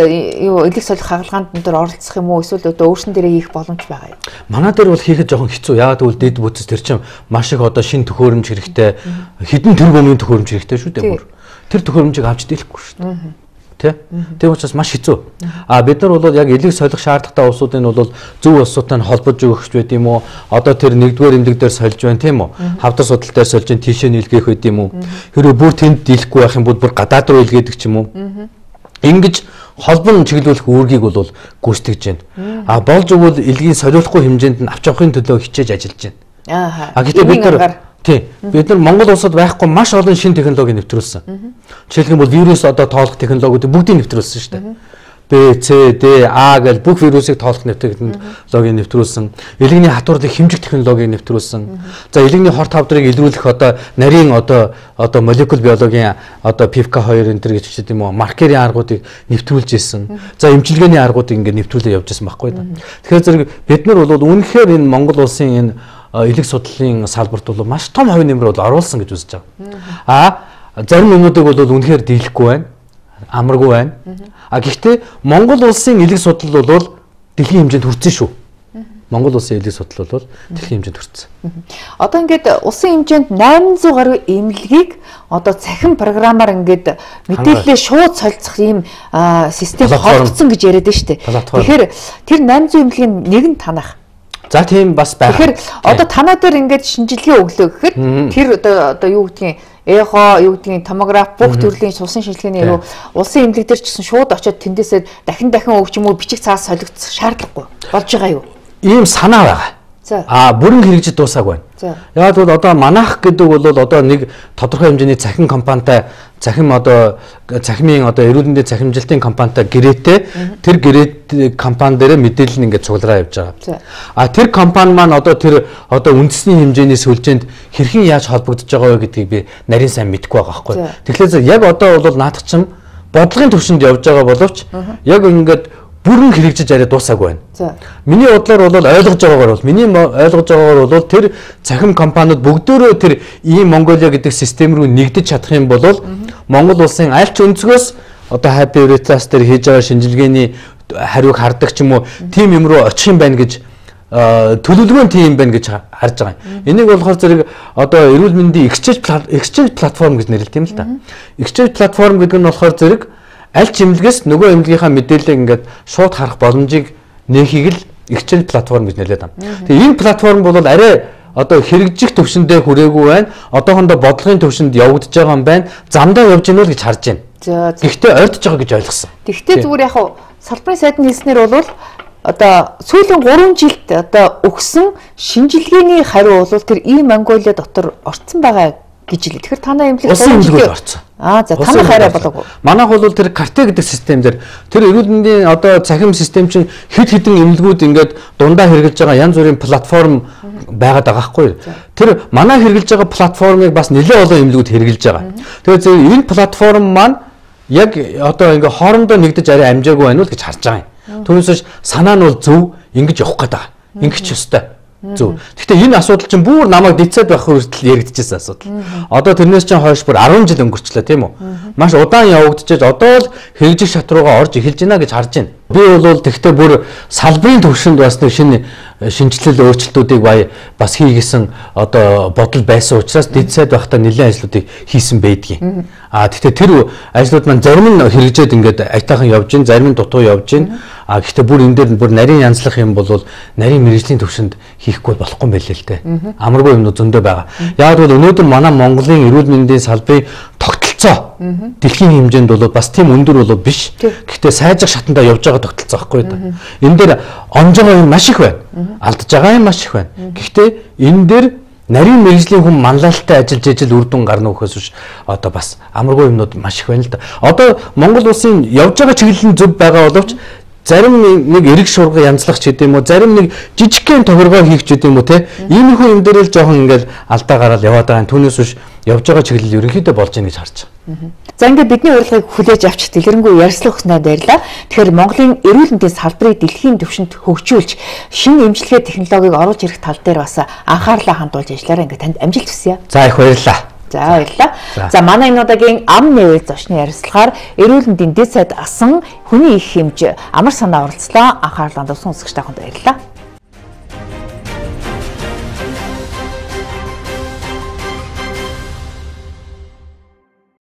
S1: юу элэг солих хагалгаанд дээр оролцох юм уу эсвэл одоо өөрсөн дээрээ хийх боломж байгаа юу?
S2: Манай дээр бол хийхэд жоохон хэцүү. Яагаад гэвэл дэд бүтц тэр чинь маш их одоо шин төхөөрөмж хэрэгтэй, хэдэн тэрбумын төхөөрөмж хэрэгтэй шүү дээ бүр. Тэр төхөөрөмжийг авч дийлэхгүй шүү дээ. Тийм учраас маш хэцүү. Бид нар бол яг элэг солих шаардлагатай улсуудын бол зөв улсуудтай холбож өгч байд юм уу? Одоо тэр нэгдүгээр эмнэлэг дээр сольж байна тийм үү? Хавдар судал дээр сольж ин тийшээ нийлгэх байд юм уу? Хэрвээ бүр тэнд дийлэхгүй байх юм бол бүр гадаад руу илгээдэг ч юм уу? Ингэж холбон чиглүүлэх үүргийг бол гүйцэтгэж байна. Болж өгвөл элгийн солиулахгүй хэмжээнд нь авч явахын төлөө хичээж ажиллаж байна. Гэхдээ бид нар бид нар Монгол улсад байхгүй маш олон шинэ технологи нэвтрүүлсэн. Жишээлбэл бол вирус одоо тоолох технологиуд бүгдийг нэвтрүүлсэн шүү дээ. B, C, D, A гэл бүх вирусыг тоолох технологи нэвтрүүлсэн. Элэгний хатуурлыг хэмжих технологиг нэвтрүүлсэн. За элэгний хорт хавдрыг илрүүлэх одоо нарийн одоо молекул биологийн одоо PFK2 энэ төр гэж хэлдэг юм уу? Маркерийн аргуудыг нэвтрүүлж ирсэн. За эмчилгээний аргуудыг ингээд нэвтрүүлээ явж ирсэн байхгүй да. Тэгэхээр зэрэг бид нар бол үнэхээр энэ Монгол улсын энэ элэг судлалын салбарт бол маш том хувь нэмэр бол оруулсан гэж үзэж байгаа. Зарим юмнуудыг бол үнэхээр дийлэхгүй байна. Амаргүй байна. Гэхдээ Монгол улсын элэг судлал бол дэлхийн хэмжээнд хүрсэн шүү. Монгол улсын элэг судлал бол дэлхийн хэмжээнд хүрсэн.
S1: Одоо ингээд улсын хэмжээнд 800 гаруй эмнэлгийг одоо цахим програмаар ингээд мэдээлэлээ шууд солилцох ийм систем холбогдсон гэж яриад байна шүү дээ. Тэгэхээр тэр 800 эмнэлгийн нэг нь танах.
S2: За тийм бас байна.
S1: Тэгэхээр одоо танаа дээр ингээд шинжилгээ өглөө гэхэд тэр одоо юу гэдгийг эхо юу гэдгийг томограф бүх төрлийн цусан шинжилгээний юу улсын эмнэлэг дээр ч гэсэн шууд очиод тэндээсээ дахин өгч юм уу бичих цаас солигдох шаардлагагүй болж байгаа юу?
S2: Ийм санаа байгаа. Бүрэн хэрэгжиж дуусаагүй байна. Яг бол одоо манайх гэдэг бол одоо нэг тодорхой хэмжээний цахим компанитай цахимын эрүүл мэндийн цахимжилтын компанитай гэрээтэй тэр гэрээ компани дээр мэдээлэл нь ингээд цуглараа явж байгаа. Тэр компани маань одоо үндэсний хэмжээний сүлжээнд хэрхэн яаж холбогдож байгаа вэ гэдгийг би нарийн сайн мэдэхгүй байгаа байхгүй. Тэгэхээр яг одоо бол наадах чинь бодлогын төвшөнд явж байгаа боловч яг ингээд бүрэн хэрэгжиж арай дуусаагүй байна. Миний бодлоор бол ойлгож байгаагаар бол тэр цахим компаниуд бүгдөө тэр ийм Монголиа гэдэг систем рүү нэгдэж чадах юм бол Монгол улсын аль ч өнцгөөс одоо Happy Veritas дээр хийж байгаа шинжилгээний хариуг хардаг ч юм уу тийм юм руу очих юм байна гэж төлөвлөгөө нь тийм байна гэж харж байгаа юм. Энийг болохоор зэрэг одоо эрүүл мэндийн exchange платформ гэж нэрлэдэг юм л да. Exchange платформ гэдэг нь болохоор зэрэг аль ч эмнэлгээс нөгөө эмнэлгийнхаа мэдээллийг ингээд шууд харах боломжийг нээхийг л exchange платформ гэж нэрлэдэг юм. Тэгээ энэ платформ бол арай одоо хэрэгжих төвшөндөө хүрээгүй байна. Одоохондоо бодлогын төвшөнд явагдаж байгаа юм байна. Замдаа явж гинэ л гэж харж байна. Гэхдээ ойртож байгаа гэж ойлгосон.
S1: Гэхдээ зүгээр яг салбарын сайдны хэлснээр бол одоо сүүлийн 3 жилд одоо өгсөн шинжилгээний хариу бол тэр Mongolia дотор орцсон байгаа гэж хэлээ. Тэгэхээр танай эмнэлэг
S2: улсын орцсон.
S1: За танай хараа болоогүй.
S2: Манайх бол тэр карте гэдэг систем дээр тэр эрүүл мэндийн одоо цахим систем чинь хэдэн эмнэлгүүд ингээд дундаа хэрэгжилж байгаа янз бүрийн платформ байгаад байгаа хгүй. Тэр манай хэрэгжилж байгаа платформыг бас нэлээд олон эмнэлгүүд хэрэгжилж байгаа. Тэгэхээр энэ платформ маань яг одоо ингээд хоорондоо нэгдэж арай амжаагүй байна уу гэж харж байгаа юм. Түүнээс санаа нь бол зөв ингэж явах гээд байгаа. Ингэж ёстой. Зөв. Гэхдээ энэ асуудал чинь бүр намайг дицээд байх хүртэл яригдчихсэн асуудал. Одоо тэрнээс чинь хойш бүр 10 жил өнгөрчлөө тийм үү? Маш удаан явагдчихэж одоо л хэрэгжих шат руугаа орж эхэлж байна гэж харж байна. Би бол тэгтээ бүр салбарын төвшөнд бас нэг шинэ шинжилэл өөрчлөлтүүдийг бас хийгээсэн одоо бодол байсан учраас дицээд байхдаа нэлээд ажлуудыг хийсэн байдгийг. Тэгтээ тэр ажлууд маань зарим нь хэрэгжээд ингээд айтаахан явж гин, зарим нь дутуу явж гин. Гэхдээ бүр энэ дээр бүр нарийн янзлах юм бол нарийн мэргэжлийн төвшөнд хийхгүй болохгүй юм байлээ л дээ. Амаргүй юмнууд зөндөө байгаа. Яг бол өнөөдөр манай Монголын эрүүл мэндийн салбарын тогтолцоо дэлхийн хэмжээнд бол бас тийм өндөр бол биш. Гэхдээ сайжрах шатандаа явж байгаа тогтолцоо байхгүй да. Энэ дээр онж байгаа юм маш их байна. Алдж байгаа юм маш их байна. Гэхдээ энэ дээр нарийн мэргэжлийн хүн манлайлалтай ажиллаж үр дүн гарна гэхээс биш одоо бас амаргүй юмнууд маш их байна л да. Одоо Монгол улсын явж байгаа чиглэл нь зөв байгаа боловч зарим нэг эрэг шуурга янзлах ч гэдэм үү, зарим нэг жижигхэн тохиргоо хийх ч гэдэм үү те. Иймэрхүү юм дээр л жоохон ингээл алдаа гараад яваад байгаа. Түүнээс биш явж байгаа чиглэл ерөнхийдөө болж ийн гэж харж байгаа.
S1: За ингээд бидний урилгыг хүлээж авч дэлгэрэнгүй ярилцлага өгснөд баярлалаа. Тэгэхээр Монголын эрүүл мэндийн салбарыг дэлхийн түвшинд хөгжүүлж, шинэ эмчилгээ технологиг оруулж ирэх тал дээр бас анхаарлаа хандуулж ажиллаарай. Ингээд танд амжилт хүсье.
S2: За их баярлалаа.
S1: За баярлалаа. За манай энэ удаагийн ам нээвэ зочны ярилцлагаар эрүүл мэндийн дэд сайд асан хүний их хэмж амар санаа оролцлоо. Анхаарлаа хандуулсан үзэгч таханд баярлалаа.